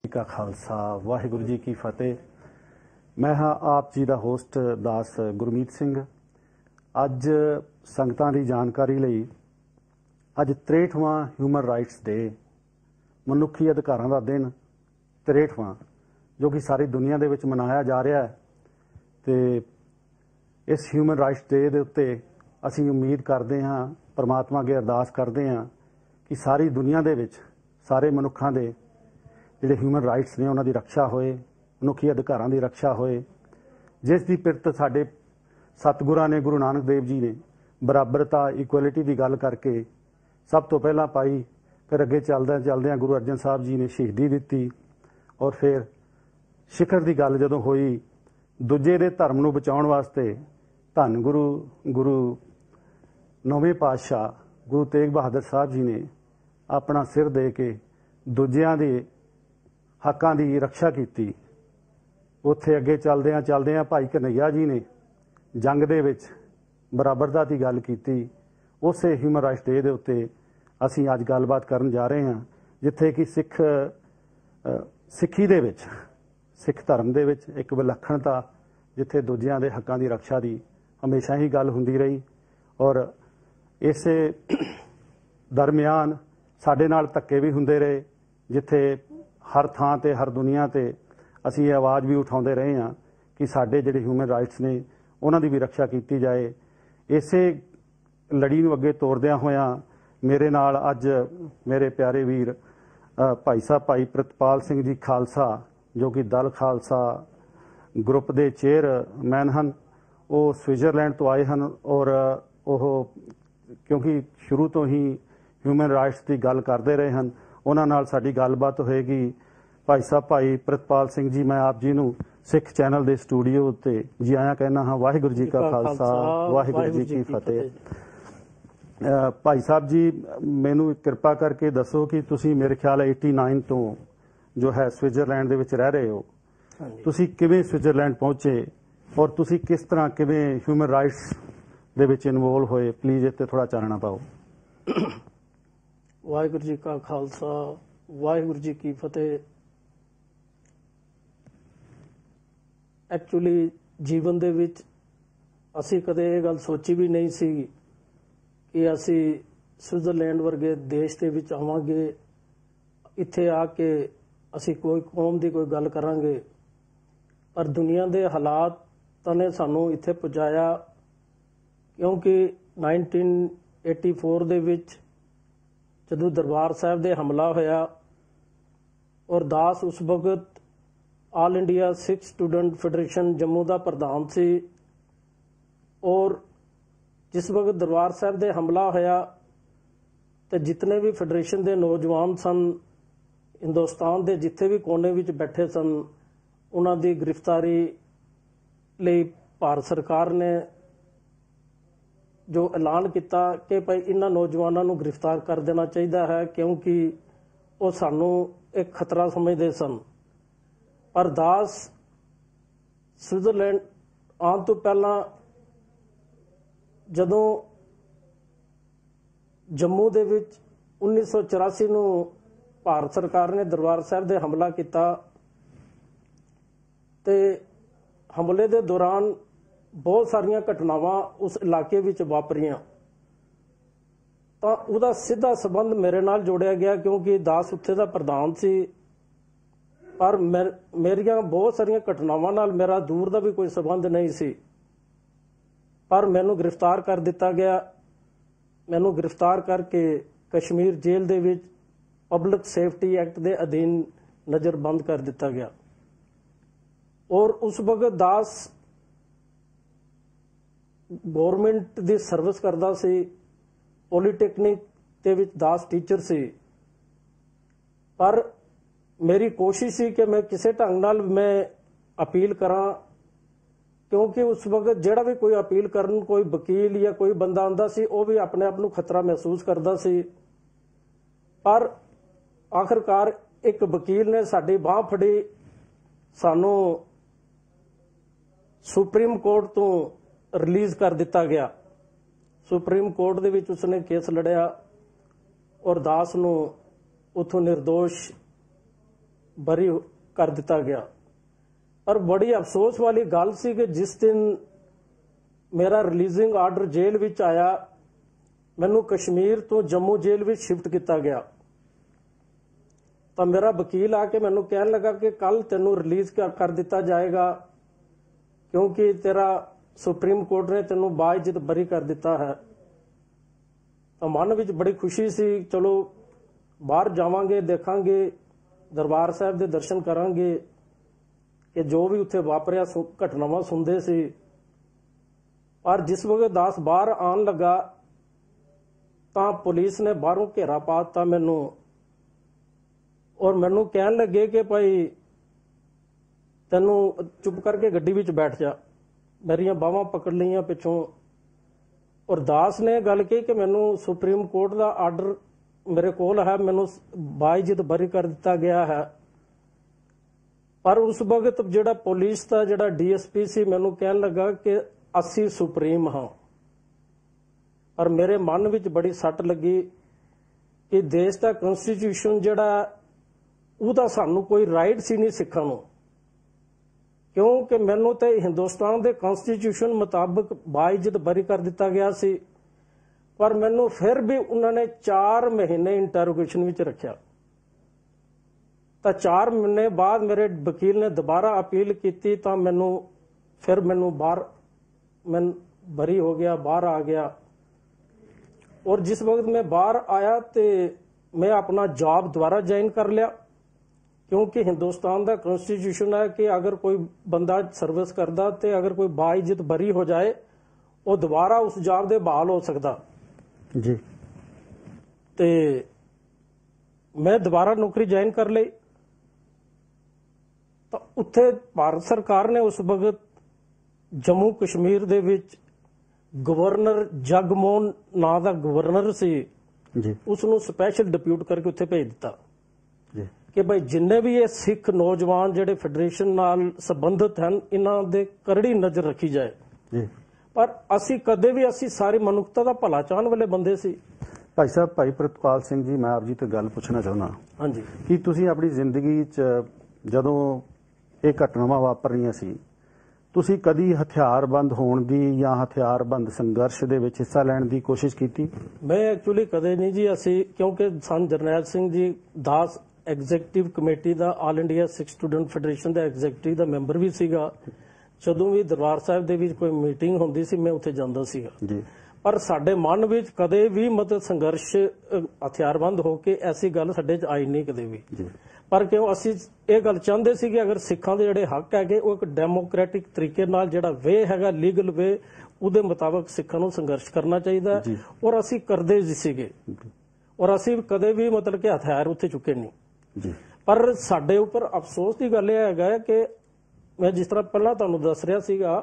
का खालसा वाहिगुरू जी की फतेह। मैं हाँ आप जी का होस्ट दास गुरमीत सिंह। अज संगतां दी जानकारी लई अज 63वां ह्यूमन राइट्स डे, मनुखी अधिकारां दा दिन 63वां, जो कि सारी दुनिया दे विच मनाया जा रहा है। ते इस ह्यूमन राइट्स डे दे उत्ते असीं उम्मीद करते हाँ, परमात्मा अगे अरदास करते हाँ कि सारी दुनिया दे विच सारे मनुखां दे जिहड़े ह्यूमन राइट्स ने उन्हां दी रक्षा होए, मनुखी अधिकारां दी रक्षा होए, जिस दी पिरत साडे सतगुरां ने, गुरु नानक देव जी ने बराबरता इक्वलिटी की गल करके सब तो पहला पाई। फिर अगे चलदे चलदे गुरु अर्जन साहब जी ने शहीदी दिती और फिर शिखर की गल जदों होई दूजे दे धर्म नूं बचाउण वास्ते धन गुरु नौवें पातशाह गुरु तेग बहादुर साहब जी ने अपना सिर दे के दूजियां दे हकां की रक्षा की। उत्थे अगे चलदियां भाई कन्हैया जी ने जंग दे विच बराबरता की गल की। उस ह्यूमन राइट्स डे दे उत्ते असीं अज गलबात करन जा रहे हैं, जिथे कि सिक्खी दे विच, सिख धर्म दे विच एक विलक्षणता, जिथे दूजियां दे हकां की रक्षा की हमेशा ही गल हुंदी रही। और इस दरम्यान साडे नाल धक्के भी हुंदे रहे, जिथे हर थां ते हर दुनिया ते असीं ये आवाज़ भी उठाउंदे रहे हैं कि साडे जिहड़े ह्यूमन राइट्स ने उन्हां दी भी रक्षा की जाए। इसे लड़ी नूं अगे तोरदियां होयां मेरे नाल अज मेरे प्यारे वीर भाई साहब भाई प्रितपाल सिंह जी खालसा, जो कि दल खालसा ग्रुप के चेयरमैन हैं, वो स्विट्जरलैंड तो आए हैं। और वो क्योंकि शुरू तो ही ह्यूमन राइट्स की गल करते रहे हैं, उन्हां नाल साडी गलबात होएगी। भाई साहब भाई प्रितपाल सिंह जी, मैं आप जी नूं सिख चैनल के स्टूडियो उत्ते जी आया कहना हाँ। वाहिगुरू जी का खालसा वाहिगुरू जी की फतेह। भाई साहब जी, मैनू कृपा करके दसो कि तुसी मेरे ख्याल 89 तो जो है स्विट्जरलैंड दे विच रह रहे हो, तुसी किवें स्विट्जरलैंड पहुंचे और तुसी किस तरह किवें ह्यूमन राइट्स दे विच इनवोल्व होए, प्लीज इत्ते थोड़ा चानना पाओ। वाहिगुरू जी का खालसा वाहिगुरू जी की फतेह। एक्चुअली जीवन दे विच असी कदे ये गल सोची भी नहीं सी कि असी स्विट्जरलैंड वर्गे देश दे विच आवांगे, इत्थे आके असी कोई कौम दी कोई गल करांगे। पर दुनिया दे हालात ने सानू इत्थे पहुंचाया, क्योंकि 1984 दे विच जदों दरबार साहब दे हमला होया और दास उस वक्त all India Sikh student federation Jammu का प्रधान सी। और जिस वक्त दरबार साहब दे हमला होया तो जितने भी फेडरेशन के नौजवान सन, हिंदुस्तान के जिथे भी कोने विच बैठे सन, उन्हां दी गिरफ्तारी लई भारत सरकार ने जो ऐलान किया कि भाई इन्हां नौजवानों को गिरफ्तार कर देना चाहिए है, क्योंकि वो सानू एक खतरा समझते सन। पर दास स्विट्जरलैंड आने तो पहला जदों जम्मू दे विच 1984 नूं भारत सरकार ने दरबार साहब दे हमला किया, ते हमले दे दौरान बहुत सारिया घटनावां उस इलाके विच वापरियां। तो उहदा सीधा संबंध मेरे नाल जोड़िया गया, क्योंकि दास उत्थे दा प्रधान सी। पर मेरिया बहुत सारिया घटनावां नाल मेरा दूर का भी कोई संबंध नहीं सी। पर मैनू गिरफ्तार कर दिता गया। मैनू गिरफ्तार करके कश्मीर जेल दे विच पब्लिक सेफ्टी एक्ट के अधीन नज़रबंद कर दिता गया। और उस वक्त दास गौरमेंट की सर्विस करता सी, पॉलीटेक्निक के विच दास टीचर सी। पर मेरी कोशिश सी कि मैं किसी ढंग नाल मैं अपील करा, क्योंकि उस वक्त जिहड़ा भी कोई अपील करन, कोई वकील या कोई बंदा आंदा सी, वो भी अपने आप नूं खतरा महसूस करता सी। पर आखिरकार एक वकील ने साडी बांह फड़ी, सानू सुप्रीम कोर्ट तो रिलीज़ कर दिता गया। सुप्रीम कोर्ट दे विच उसने केस लड़िया और दास नूं उत्थों निर्दोष ਬਰੀ ਕਰ ਦਿੱਤਾ ਗਿਆ। ਪਰ ਬੜੀ ਅਫਸੋਸ ਵਾਲੀ ਗੱਲ ਸੀ ਕਿ ਜਿਸ ਦਿਨ ਮੇਰਾ ਰਿਲੀਜ਼ਿੰਗ ਆਰਡਰ ਜੇਲ੍ਹ ਵਿੱਚ ਆਇਆ, ਮੈਨੂੰ ਕਸ਼ਮੀਰ ਤੋਂ ਜੰਮੂ ਜੇਲ੍ਹ ਵਿੱਚ ਸ਼ਿਫਟ ਕੀਤਾ ਗਿਆ। ਤਾਂ ਮੇਰਾ ਵਕੀਲ ਆ ਕੇ ਮੈਨੂੰ ਕਹਿਣ ਲੱਗਾ ਕਿ ਕੱਲ ਤੈਨੂੰ ਰਿਲੀਜ਼ ਕਰ ਦਿੱਤਾ ਜਾਏਗਾ ਕਿਉਂਕਿ ਤੇਰਾ ਸੁਪਰੀਮ ਕੋਰਟ ਨੇ ਤੈਨੂੰ ਬਾਇਜ਼ਤ ਬਰੀ ਕਰ ਦਿੱਤਾ ਹੈ। ਤਾਂ ਮਨ ਵਿੱਚ ਬੜੀ ਖੁਸ਼ੀ ਸੀ, ਚਲੋ ਬਾਹਰ ਜਾਵਾਂਗੇ, ਦੇਖਾਂਗੇ, ਦਰਬਾਰ ਸਾਹਿਬ ਦੇ ਦਰਸ਼ਨ ਕਰਾਂਗੇ ਕਿ ਜੋ ਵੀ ਉੱਥੇ ਵਾਪਰਿਆ ਘਟਨਾਵਾਂ ਸੁਣਦੇ ਸੀ। ਪਰ ਜਿਸ ਵਕਤ ਦਾਸ ਬਾਹਰ ਆਉਣ ਲੱਗਾ ਤਾਂ ਪੁਲਿਸ ਨੇ ਬਾਹਰੋਂ ਘੇਰਾ ਪਾ ਦਿੱਤਾ ਮੈਨੂੰ, ਔਰ ਮੈਨੂੰ ਕਹਿਣ ਲੱਗੇ ਕਿ ਭਾਈ ਤੈਨੂੰ ਚੁੱਪ ਕਰਕੇ ਗੱਡੀ ਵਿੱਚ ਬੈਠ ਜਾ। ਮੇਰੀਆਂ ਬਾਹਾਂ ਪਕੜ ਲਈਆਂ ਪਿੱਛੋਂ, ਔਰ ਦਾਸ ਨੇ ਗੱਲ ਕਹੀ ਕਿ ਮੈਨੂੰ ਸੁਪਰੀਮ ਕੋਰਟ ਦਾ ਆਰਡਰ ਮੇਰੇ ਕੋਲ ਹੈ, ਮੈਨੂੰ ਬਾਇਜ਼ਤ ਬਰੀ ਕਰ ਦਿੱਤਾ ਗਿਆ ਹੈ। ਪਰ ਉਸ ਵਕਤ ਜਿਹੜਾ ਪੁਲਿਸ ਦਾ ਜਿਹੜਾ ਡੀਐਸਪੀ ਸੀ ਮੈਨੂੰ ਕਹਿਣ ਲੱਗਾ ਕਿ ਅਸੀਂ ਸੁਪਰੀਮ ਹਾਂ। ਪਰ ਮੇਰੇ ਮਨ ਵਿੱਚ ਬੜੀ ਸੱਟ ਲੱਗੀ ਕਿ ਦੇਸ਼ ਦਾ ਕਨਸਟੀਟਿਊਸ਼ਨ ਜਿਹੜਾ ਉਹਦਾ ਸਾਨੂੰ ਕੋਈ ਰਾਈਟ ਸੀ ਨਹੀਂ ਸਿੱਖਣ ਨੂੰ, ਕਿਉਂਕਿ ਮੈਨੂੰ ਤੇ ਹਿੰਦੁਸਤਾਨ ਦੇ ਕਨਸਟੀਟਿਊਸ਼ਨ ਮੁਤਾਬਕ ਬਾਇਜ਼ਤ ਬਰੀ ਕਰ ਦਿੱਤਾ ਗਿਆ ਸੀ। ਪਰ ਮੈਨੂੰ ਫਿਰ ਵੀ ਉਹਨਾਂ ਨੇ 4 ਮਹੀਨੇ ਇੰਟਰੋਗੇਸ਼ਨ ਵਿੱਚ ਰੱਖਿਆ। ਤਾਂ 4 ਮਹੀਨੇ ਬਾਅਦ ਮੇਰੇ ਵਕੀਲ ਨੇ ਦੁਬਾਰਾ ਅਪੀਲ ਕੀਤੀ ਤਾਂ ਮੈਨੂੰ ਬਾਹਰ ਮੈਂ ਬਰੀ ਹੋ ਗਿਆ, ਬਾਹਰ ਆ ਗਿਆ। ਔਰ ਜਿਸ ਵਕਤ ਮੈਂ ਬਾਹਰ ਆਇਆ ਤੇ ਮੈਂ ਆਪਣਾ ਜੌਬ ਦੁਬਾਰਾ ਜੁਆਇਨ ਕਰ ਲਿਆ, ਕਿਉਂਕਿ ਹਿੰਦੁਸਤਾਨ ਦਾ ਕਨਸਟੀਟਿਊਸ਼ਨ ਹੈ ਕਿ ਅਗਰ ਕੋਈ ਬੰਦਾ ਸਰਵਿਸ ਕਰਦਾ ਤੇ ਅਗਰ ਕੋਈ ਬਾਇਜ਼ਤ ਬਰੀ ਹੋ ਜਾਏ ਉਹ ਦੁਬਾਰਾ ਉਸ ਜੌਬ ਦੇ ਬਹਾਲ ਹੋ ਸਕਦਾ ਜੀ। ਤੇ ਮੈਂ ਦੁਬਾਰਾ ਨੌਕਰੀ ਜੁਆਇਨ ਕਰ ਲਈ। ਤਾਂ ਉੱਥੇ ਭਾਰਤ ਸਰਕਾਰ ਨੇ ਉਸ ਵਕਤ ਜੰਮੂ ਕਸ਼ਮੀਰ ਦੇ ਵਿੱਚ ਗਵਰਨਰ ਜਗਮੋਹਨ ਨਾਂ ਦਾ ਗਵਰਨਰ ਸੀ ਜੀ, ਉਸ ਨੂੰ ਸਪੈਸ਼ਲ ਡਿਪਿਊਟ ਕਰਕੇ ਉੱਥੇ ਭੇਜ ਦਿੱਤਾ ਜੀ ਕਿ ਭਾਈ ਜਿੰਨੇ ਵੀ ਇਹ ਸਿੱਖ ਨੌਜਵਾਨ ਜਿਹੜੇ ਫੈਡਰੇਸ਼ਨ ਨਾਲ ਸੰਬੰਧਿਤ ਹਨ ਇਹਨਾਂ ਦੇ ਕਰੜੀ ਨਜ਼ਰ ਰੱਖੀ ਜਾਏ ਜੀ। ਪਰ ਅਸੀਂ ਸਾਰੀ ਮਨੁੱਖਤਾ ਦਾ ਭਲਾ ਚਾਹਣ ਵਾਲੇ ਬੰਦੇ ਸੀ। ਭਾਈ ਸਾਹਿਬ, ਭਾਈ ਪ੍ਰਿਤਪਾਲ ਸਿੰਘ ਜੀ, ਮੈਂ ਆਪ ਜੀ ਤੋਂ ਗੱਲ ਪੁੱਛਣਾ ਚਾਹੁੰਦਾ ਹਾਂਜੀ, ਕਿ ਤੁਸੀਂ ਆਪਣੀ ਜ਼ਿੰਦਗੀ 'ਚ ਜਦੋਂ ਇਹ ਘਟਨਾਵਾਂ ਵਾਪਰ ਰਹੀਆਂ ਸੀ, ਤੁਸੀਂ ਕਦੀ ਹਥਿਆਰਬੰਦ ਹੋਣ ਦੀ ਜਾਂ ਹਥਿਆਰਬੰਦ ਸੰਘਰਸ਼ ਦੇ ਵਿੱਚ ਹਿੱਸਾ ਲੈਣ ਦੀ ਕੋਸ਼ਿਸ਼ ਕੀਤੀ? ਮੈਂ ਐਕਚੁਅਲੀ ਕਦੇ ਨਹੀਂ ਜੀ। ਅਸੀਂ ਕਿਉਂਕਿ ਸੰਤ ਜਰਨੈਲ ਸਿੰਘ ਜੀ ਦਾਸ ਐਗਜ਼ੀਕਟਿਵ ਕਮੇਟੀ ਦਾ all India Sikh student federation ਦਾ ਐਗਜ਼ੀਕਟਿਵ ਦਾ ਮੈਂਬਰ ਵੀ ਸੀਗਾ। ਜਦੋਂ ਵੀ ਦਰਬਾਰ ਸਾਹਿਬ ਦੇ ਵਿੱਚ ਕੋਈ ਮੀਟਿੰਗ ਹੁੰਦੀ ਸੀ ਮੈਂ ਉੱਥੇ ਜਾਂਦਾ ਸੀਗਾ ਜੀ। ਪਰ ਸਾਡੇ ਮਨ ਵਿੱਚ ਕਦੇ ਵੀ ਮਤਲਬ ਸੰਘਰਸ਼ ਹਥਿਆਰਬੰਦ ਹੋ ਕੇ ਐਸੀ ਗੱਲ ਸਾਡੇ 'ਚ ਆਈ ਨਹੀਂ ਕਦੇ ਵੀ ਜੀ। ਪਰ ਕਿਉਂ ਅਸੀਂ ਇਹ ਗੱਲ ਚਾਹੁੰਦੇ ਸੀ ਕਿ ਅਗਰ ਸਿੱਖਾਂ ਦੇ ਜਿਹੜੇ ਹੱਕ ਹੈਗੇ ਉਹ ਇੱਕ ਡੈਮੋਕ੍ਰੈਟਿਕ ਤਰੀਕੇ ਨਾਲ ਜਿਹੜਾ ਵੇ ਹੈਗਾ ਲੀਗਲ ਵੇ ਉਹਦੇ ਮੁਤਾਬਕ ਸਿੱਖਾਂ ਨੂੰ ਸੰਘਰਸ਼ ਕਰਨਾ ਚਾਹੀਦਾ ਜੀ। ਔਰ ਅਸੀਂ ਕਰਦੇ ਜੀ ਸੀਗੇ ਔਰ ਅਸੀਂ ਕਦੇ ਵੀ ਮਤਲਬ ਕਿ ਹਥਿਆਰ ਉੱਥੇ ਚੁੱਕੇ ਨਹੀਂ ਜੀ। ਪਰ ਸਾਡੇ ਉੱਪਰ ਅਫਸੋਸ ਦੀ ਗੱਲ ਇਹ ਹੈਗਾ ਕਿ ਮੈਂ ਜਿਸ ਤਰ੍ਹਾਂ ਪਹਿਲਾਂ ਤੁਹਾਨੂੰ ਦੱਸ ਰਿਹਾ ਸੀਗਾ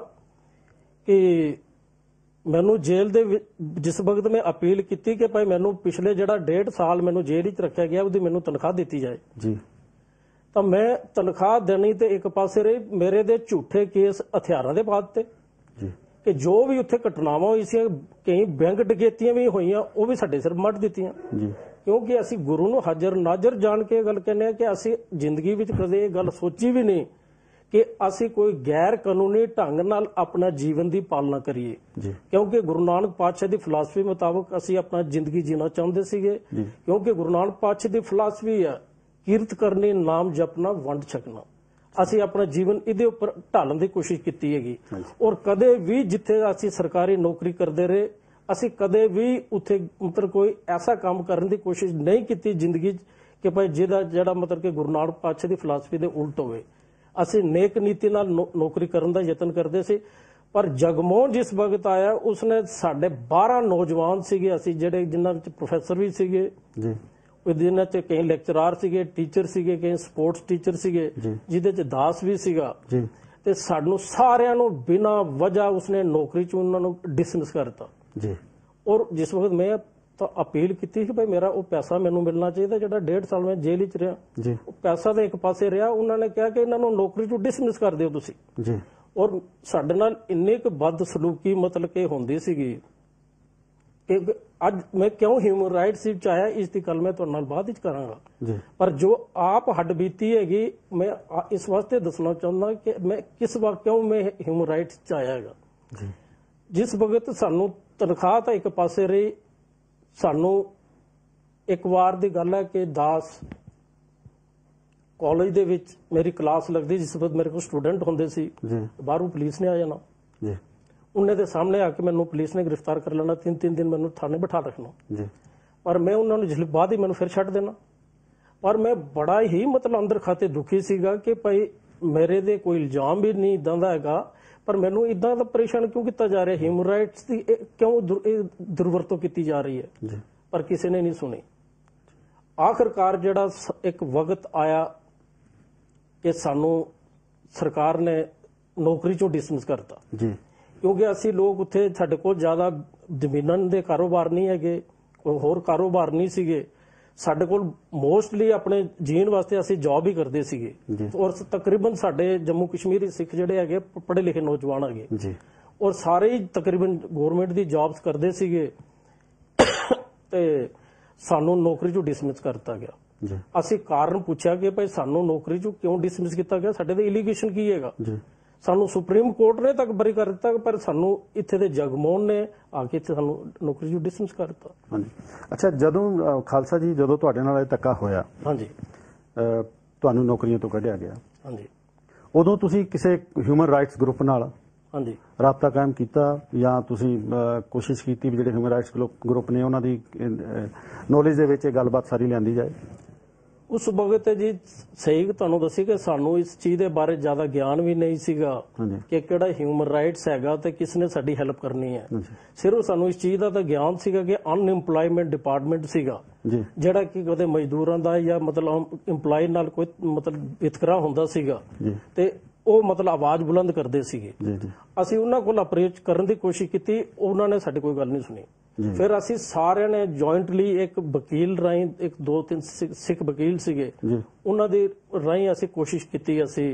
ਕਿ ਮੈਨੂੰ ਜੇਲ੍ਹ ਦੇ ਜਿਸ ਵਕਤ ਮੈਂ ਅਪੀਲ ਕੀਤੀ ਕਿ ਭਾਈ ਮੈਨੂੰ ਪਿਛਲੇ ਜਿਹੜਾ 1.5 ਸਾਲ ਮੈਨੂੰ ਜੇਲ੍ਹ ਵਿੱਚ ਰੱਖਿਆ ਗਿਆ ਉਹਦੀ ਮੈਨੂੰ ਤਨਖਾਹ ਦਿੱਤੀ ਜਾਏ ਜੀ, ਤਾਂ ਮੈਂ ਤਨਖਾਹ ਦੇਣੀ ਤੇ ਇੱਕ ਪਾਸੇ ਰਹੀ, ਮੇਰੇ ਦੇ ਝੂਠੇ ਕੇਸ ਹਥਿਆਰਾਂ ਦੇ ਪਾ ਦਿੱਤੇ ਜੀ। ਕਿ ਜੋ ਵੀ ਉੱਥੇ ਘਟਨਾਵਾਂ ਹੋਈ ਸੀ, ਕਈ ਬੈਂਕ ਡਕੈਤੀਆਂ ਵੀ ਹੋਈਆਂ ਉਹ ਵੀ ਸਾਡੇ ਸਿਰ ਮੱਟ ਦਿੱਤੀਆਂ। ਜੀ। ਕਿਉਂਕਿ ਅਸੀਂ ਗੁਰੂ ਨੂੰ ਹਾਜ਼ਰ ਨਾਜ਼ਰ ਜਾਣ ਕੇ ਗੱਲ ਕਹਿੰਦੇ ਆ ਕਿ ਅਸੀਂ ਜ਼ਿੰਦਗੀ ਵਿੱਚ ਕਦੇ ਇਹ ਗੱਲ ਸੋਚੀ ਵੀ ਨਹੀਂ ਕਿ ਅਸੀਂ ਕੋਈ ਗੈਰ ਕਾਨੂੰਨੀ ਢੰਗ ਨਾਲ ਆਪਣਾ ਜੀਵਨ ਦੀ ਪਾਲਣਾ ਕਰੀਏ ਜੀ। ਕਿਉਂਕਿ ਗੁਰੂ ਨਾਨਕ ਪਾਤਸ਼ਾਹ ਦੀ ਫਿਲਾਸਫੀ ਮੁਤਾਬਕ ਅਸੀਂ ਆਪਣਾ ਜ਼ਿੰਦਗੀ ਜੀਣਾ ਚਾਹੁੰਦੇ ਸੀਗੇ। ਜੀ। ਕਿਉਂਕਿ ਗੁਰੂ ਨਾਨਕ ਪਾਤਸ਼ਾਹ ਦੀ ਫਿਲਾਸਫੀ ਹੈ ਕੀਰਤ ਕਰਨੀ, ਨਾਮ ਜਪਣਾ, ਵੰਡ ਛਕਣਾ। ਅਸੀਂ ਆਪਣਾ ਜੀਵਨ ਇਹਦੇ ਉੱਪਰ ਢਾਲਣ ਦੀ ਕੋਸ਼ਿਸ਼ ਕੀਤੀ ਹੈਗੀ ਔਰ ਕਦੇ ਵੀ ਜਿੱਥੇ ਅਸੀਂ ਸਰਕਾਰੀ ਨੌਕਰੀ ਕਰਦੇ ਰਹੇ ਅਸੀਂ ਕਦੇ ਵੀ ਉੱਥੇ ਮਤਲਬ ਕੋਈ ਐਸਾ ਕੰਮ ਕਰਨ ਦੀ ਕੋਸ਼ਿਸ਼ ਨਹੀਂ ਕੀਤੀ ਜ਼ਿੰਦਗੀ 'ਚ ਕਿ ਭਾਈ ਜਿਹੜਾ ਮਤਲਬ ਕਿ ਗੁਰੂ ਨਾਨਕ ਪਾਤਸ਼ਾਹ ਦੀ ਫਿਲਾਸਫੀ ਦੇ ਉਲਟ ਹੋਵੇ। ਅਸੀਂ ਨੇਕ ਨੀਤੀ ਨਾਲ ਨੌਕਰੀ ਕਰਨ ਦਾ ਯਤਨ ਕਰਦੇ ਸੀ। ਪਰ ਜਗਮੋਹਨ ਜਿਸ ਵਕਤ ਆਇਆ ਉਸਨੇ ਸਾਡੇ 12 ਨੌਜਵਾਨ ਸੀਗੇ ਅਸੀਂ ਜਿਹੜੇ ਜਿਨ੍ਹਾਂ ਵਿੱਚ ਪ੍ਰੋਫੈਸਰ ਵੀ ਸੀਗੇ ਜੀ, ਜਿਹਨਾਂ 'ਚ ਕਈ ਲੈਕਚਰਾਰ ਸੀਗੇ, ਟੀਚਰ ਸੀਗੇ, ਕਈ ਸਪੋਰਟਸ ਟੀਚਰ ਸੀਗੇ, ਜਿਹਦੇ 'ਚ ਦਾਸ ਵੀ ਸੀਗਾ ਜੀ। ਤੇ ਸਾਨੂੰ ਸਾਰਿਆਂ ਨੂੰ ਬਿਨਾਂ ਵਜ੍ਹਾ ਉਸਨੇ ਨੌਕਰੀ 'ਚ ਉਹਨਾਂ ਨੂੰ ਡਿਸਮਿਸ ਕਰ ਦਿੱਤਾ ਜੀ। ਔਰ ਜਿਸ ਵਕਤ ਮੈਂ ਤਾਂ ਅਪੀਲ ਕੀਤੀ ਕਿ ਭਾਈ ਮੇਰਾ ਉਹ ਪੈਸਾ ਮੈਨੂੰ ਮਿਲਣਾ ਚਾਹੀਦਾ ਜਿਹੜਾ 1.5 ਸਾਲ ਮੈਂ ਜੇਲ੍ਹ 'ਚ ਰਿਹਾ ਜੀ। ਉਹ ਪੈਸਾ ਤਾਂ ਇੱਕ ਪਾਸੇ ਰਿਹਾ, ਉਹਨਾਂ ਨੇ ਕਿਹਾ ਕਿ ਇਹਨਾਂ ਨੂੰ ਨੌਕਰੀ 'ਚੋਂ ਡਿਸਮਿਸ ਕਰ ਦਿਓ ਤੁਸੀਂ ਜੀ। ਔਰ ਸਾਡੇ ਨਾਲ ਇੰਨੀ ਕੁ ਬਦਸਲੂਕੀ ਮਤਲਬ ਕਿ ਹੁੰਦੀ ਸੀਗੀ ਕਿ ਅੱਜ ਮੈਂ ਕਿਉਂ ਹਿਊਮਨ ਰਾਈਟਸ ਵਿੱਚ ਆਇਆ ਇਸ ਦੀ ਗੱਲ ਮੈਂ ਤੁਹਾਡੇ ਨਾਲ ਬਾਅਦ ਵਿੱਚ ਕਰਾਂਗਾ ਜੀ ਪਰ ਜੋ ਆਪ ਹੱਡ ਬੀਤੀ ਹੈਗੀ ਮੈਂ ਇਸ ਵਾਸਤੇ ਦੱਸਣਾ ਚਾਹੁੰਦਾ ਕਿ ਮੈਂ ਕਿਸ ਵਕਤ ਕਿਉਂ ਮੈਂ ਹਿਊਮਨ ਰਾਈਟਸ ਚ ਆਇਆ ਹੈਗਾ ਜੀ ਜਿਸ ਵਕਤ ਸਾਨੂੰ ਤਨਖਾਹ ਤਾਂ ਇੱਕ ਪਾਸੇ ਰਹੀ ਸਾਨੂੰ ਇੱਕ ਵਾਰ ਦੀ ਗੱਲ ਹੈ ਕਿ ਦਾਸ ਕਾਲਜ ਦੇ ਵਿੱਚ ਮੇਰੀ ਕਲਾਸ ਲੱਗਦੀ ਜਿਸ ਵਕਤ ਮੇਰੇ ਕੋਲ ਸਟੂਡੈਂਟ ਹੁੰਦੇ ਸੀ ਜੀ ਬਾਹਰੋਂ ਪੁਲਿਸ ਨੇ ਆ ਜਾਣਾ ਜੀ ਉਹਨੇ ਦੇ ਸਾਹਮਣੇ ਆ ਕੇ ਮੈਨੂੰ ਪੁਲਿਸ ਨੇ ਗ੍ਰਿਫਤਾਰ ਕਰ ਲੈਣਾ 3-3 ਦਿਨ ਮੈਨੂੰ ਥਾਣੇ ਬਿਠਾ ਰੱਖਣਾ ਜੀ ਪਰ ਮੈਂ ਉਹਨਾਂ ਨੂੰ ਜਿਸ ਬਾਅਦ ਹੀ ਮੈਨੂੰ ਫਿਰ ਛੱਡ ਦੇਣਾ ਪਰ ਮੈਂ ਬੜਾ ਹੀ ਮਤਲਬ ਅੰਦਰ ਖਾਤੇ ਦੁਖੀ ਸੀਗਾ ਕਿ ਭਾਈ ਮੇਰੇ ਦੇ ਕੋਈ ਇਲਜ਼ਾਮ ਵੀ ਨਹੀਂ ਇਦਾਂ ਦਾ ਹੈਗਾ ਪਰ ਮੈਨੂੰ ਇਦਾਂ ਦਾ ਪਰੇਸ਼ਾਨ ਕਿਉਂ ਕੀਤਾ ਜਾ ਰਿਹਾ ਹਿਊਮਨ ਰਾਈਟਸ ਦੀ ਕਿਉਂ ਦੁਰਵਰਤੋਂ ਕੀਤੀ ਜਾ ਰਹੀ ਹੈ ਜੀ ਪਰ ਕਿਸੇ ਨੇ ਨਹੀਂ ਸੁਣੀ ਆਖਰਕਾਰ ਜਿਹੜਾ ਇੱਕ ਵਕਤ ਆਇਆ ਕਿ ਸਾਨੂੰ ਸਰਕਾਰ ਨੇ ਨੌਕਰੀ ਚੋਂ ਡਿਸਮਿਸ ਕਰਤਾ ਜੀ ਕਿਉਂਕਿ ਅਸੀਂ ਲੋਕ ਉੱਥੇ ਸਾਡੇ ਕੋਲ ਜ਼ਿਆਦਾ ਜ਼ਮੀਨਾਂ ਦੇ ਕਾਰੋਬਾਰ ਨਹੀਂ ਹੈਗੇ ਕੋਈ ਹੋਰ ਕਾਰੋਬਾਰ ਨਹੀਂ ਸੀਗੇ ਸਾਡੇ ਕੋਲ ਮੋਸਟਲੀ ਆਪਣੇ ਜੀਣ ਵਾਸਤੇ ਅਸੀਂ ਜੌਬ ਹੀ ਕਰਦੇ ਸੀਗੇ ਔਰ ਤਕਰੀਬਨ ਸਾਡੇ ਜੰਮੂ ਕਸ਼ਮੀਰ ਸਿੱਖ ਜਿਹੜੇ ਹੈਗੇ ਪੜ੍ਹੇ ਲਿਖੇ ਨੌਜਵਾਨ ਹੈਗੇ ਜੀ ਔਰ ਸਾਰੇ ਹੀ ਤਕਰੀਬਨ ਗਵਰਨਮੈਂਟ ਦੀ ਜੌਬਸ ਕਰਦੇ ਸੀਗੇ ਤੇ ਸਾਨੂੰ ਨੌਕਰੀ ਚੋਂ ਡਿਸਮਿਸ ਕਰਤਾ ਗਿਆ ਜੀ ਅਸੀਂ ਕਾਰਨ ਪੁੱਛਿਆ ਕਿ ਭਾਈ ਸਾਨੂੰ ਨੌਕਰੀ ਚੋਂ ਕਿਉਂ ਡਿਸਮਿਸ ਕੀਤਾ ਗਿਆ ਸਾਡੇ ਤੇ ਇਲੀਗੇਸ਼ਨ ਕੀ ਹੈਗਾ ਜੀ ਸਾਨੂੰ ਸੁਪਰੀਮ ਕੋਰਟ ਨੇ ਤੱਕ ਬਰੀ ਕਰ ਦਿੱਤਾ ਪਰ ਸਾਨੂੰ ਇੱਥੇ ਦੇ ਜਗਮੋਹਨ ਨੇ ਆ ਕੇ ਇੱਥੇ ਸਾਨੂੰ ਨੌਕਰੀ ਚੋਂ ਡਿਸਮਿਸ ਕਰ ਦਿੱਤਾ ਹਾਂਜੀ ਅੱਛਾ ਜਦੋਂ ਖਾਲਸਾ ਜੀ ਜਦੋਂ ਤੁਹਾਡੇ ਨਾਲ ਇਹ ਧੱਕਾ ਹੋਇਆ ਹਾਂਜੀ ਤੁਹਾਨੂੰ ਨੌਕਰੀਆਂ ਤੋਂ ਕੱਢਿਆ ਗਿਆ ਹਾਂਜੀ ਉਦੋਂ ਤੁਸੀਂ ਕਿਸੇ ਹਿਊਮਨ ਰਾਈਟਸ ਗਰੁੱਪ ਨਾਲ ਹਾਂਜੀ ਰਾਬਤਾ ਕਾਇਮ ਕੀਤਾ ਜਾਂ ਤੁਸੀਂ ਕੋਸ਼ਿਸ਼ ਕੀਤੀ ਵੀ ਜਿਹੜੇ ਹਿਊਮਨ ਰਾਈਟਸ ਗਰੁੱਪ ਨੇ ਉਹਨਾਂ ਦੀ ਨੌਲੇਜ ਦੇ ਵਿੱਚ ਇਹ ਗੱਲਬਾਤ ਸਾਰੀ ਲਿਆਂਦੀ ਜਾਏ ਉਸ ਵਕਤ ਜੀ ਸਹੀ ਤੁਹਾਨੂੰ ਦੱਸੀ ਕਿ ਸਾਨੂੰ ਇਸ ਚੀਜ਼ ਦੇ ਬਾਰੇ ਜ਼ਿਆਦਾ ਗਿਆਨ ਵੀ ਨਹੀਂ ਸੀਗਾ ਕਿ ਕਿਹੜਾ ਹਿਊਮਨ ਰਾਈਟਸ ਹੈਗਾ ਤੇ ਕਿਸ ਨੇ ਸਾਡੀ ਹੈਲਪ ਕਰਨੀ ਹੈ ਸਿਰਫ ਸਾਨੂੰ ਇਸ ਚੀਜ਼ ਦਾ ਤਾਂ ਗਿਆਨ ਸੀਗਾ ਕਿ ਅਨਇੰਪਲੋਇਮੈਂਟ ਡਿਪਾਰਟਮੈਂਟ ਸੀਗਾ ਜਿਹੜਾ ਕਿ ਕਦੇ ਮਜ਼ਦੂਰਾਂ ਦਾ ਜਾਂ ਮਤਲਬ ਇੰਪਲਾਈ ਨਾਲ ਕੋਈ ਮਤਲਬ ਵਿਤਕਰਾ ਹੁੰਦਾ ਸੀਗਾ ਤੇ ਉਹ ਮਤਲਬ ਆਵਾਜ਼ ਬੁਲੰਦ ਕਰਦੇ ਸੀਗੇ ਅਸੀਂ ਉਹਨਾਂ ਕੋਲ ਅਪਰੋਚ ਕਰਨ ਦੀ ਕੋਸ਼ਿਸ਼ ਕੀਤੀ ਉਹਨਾਂ ਨੇ ਸਾਡੀ ਕੋਈ ਗੱਲ ਨਹੀਂ ਸੁਣੀ ਫਿਰ ਅਸੀਂ ਸਾਰਿਆਂ ਨੇ ਜੁਆਇੰਟਲੀ ਇੱਕ ਵਕੀਲ ਰਾਹੀਂ ਇੱਕ 2-3 ਸਿੱਖ ਵਕੀਲ ਸੀਗੇ ਉਹਨਾਂ ਦੇ ਰਾਹੀਂ ਅਸੀਂ ਕੋਸ਼ਿਸ਼ ਕੀਤੀ ਅਸੀਂ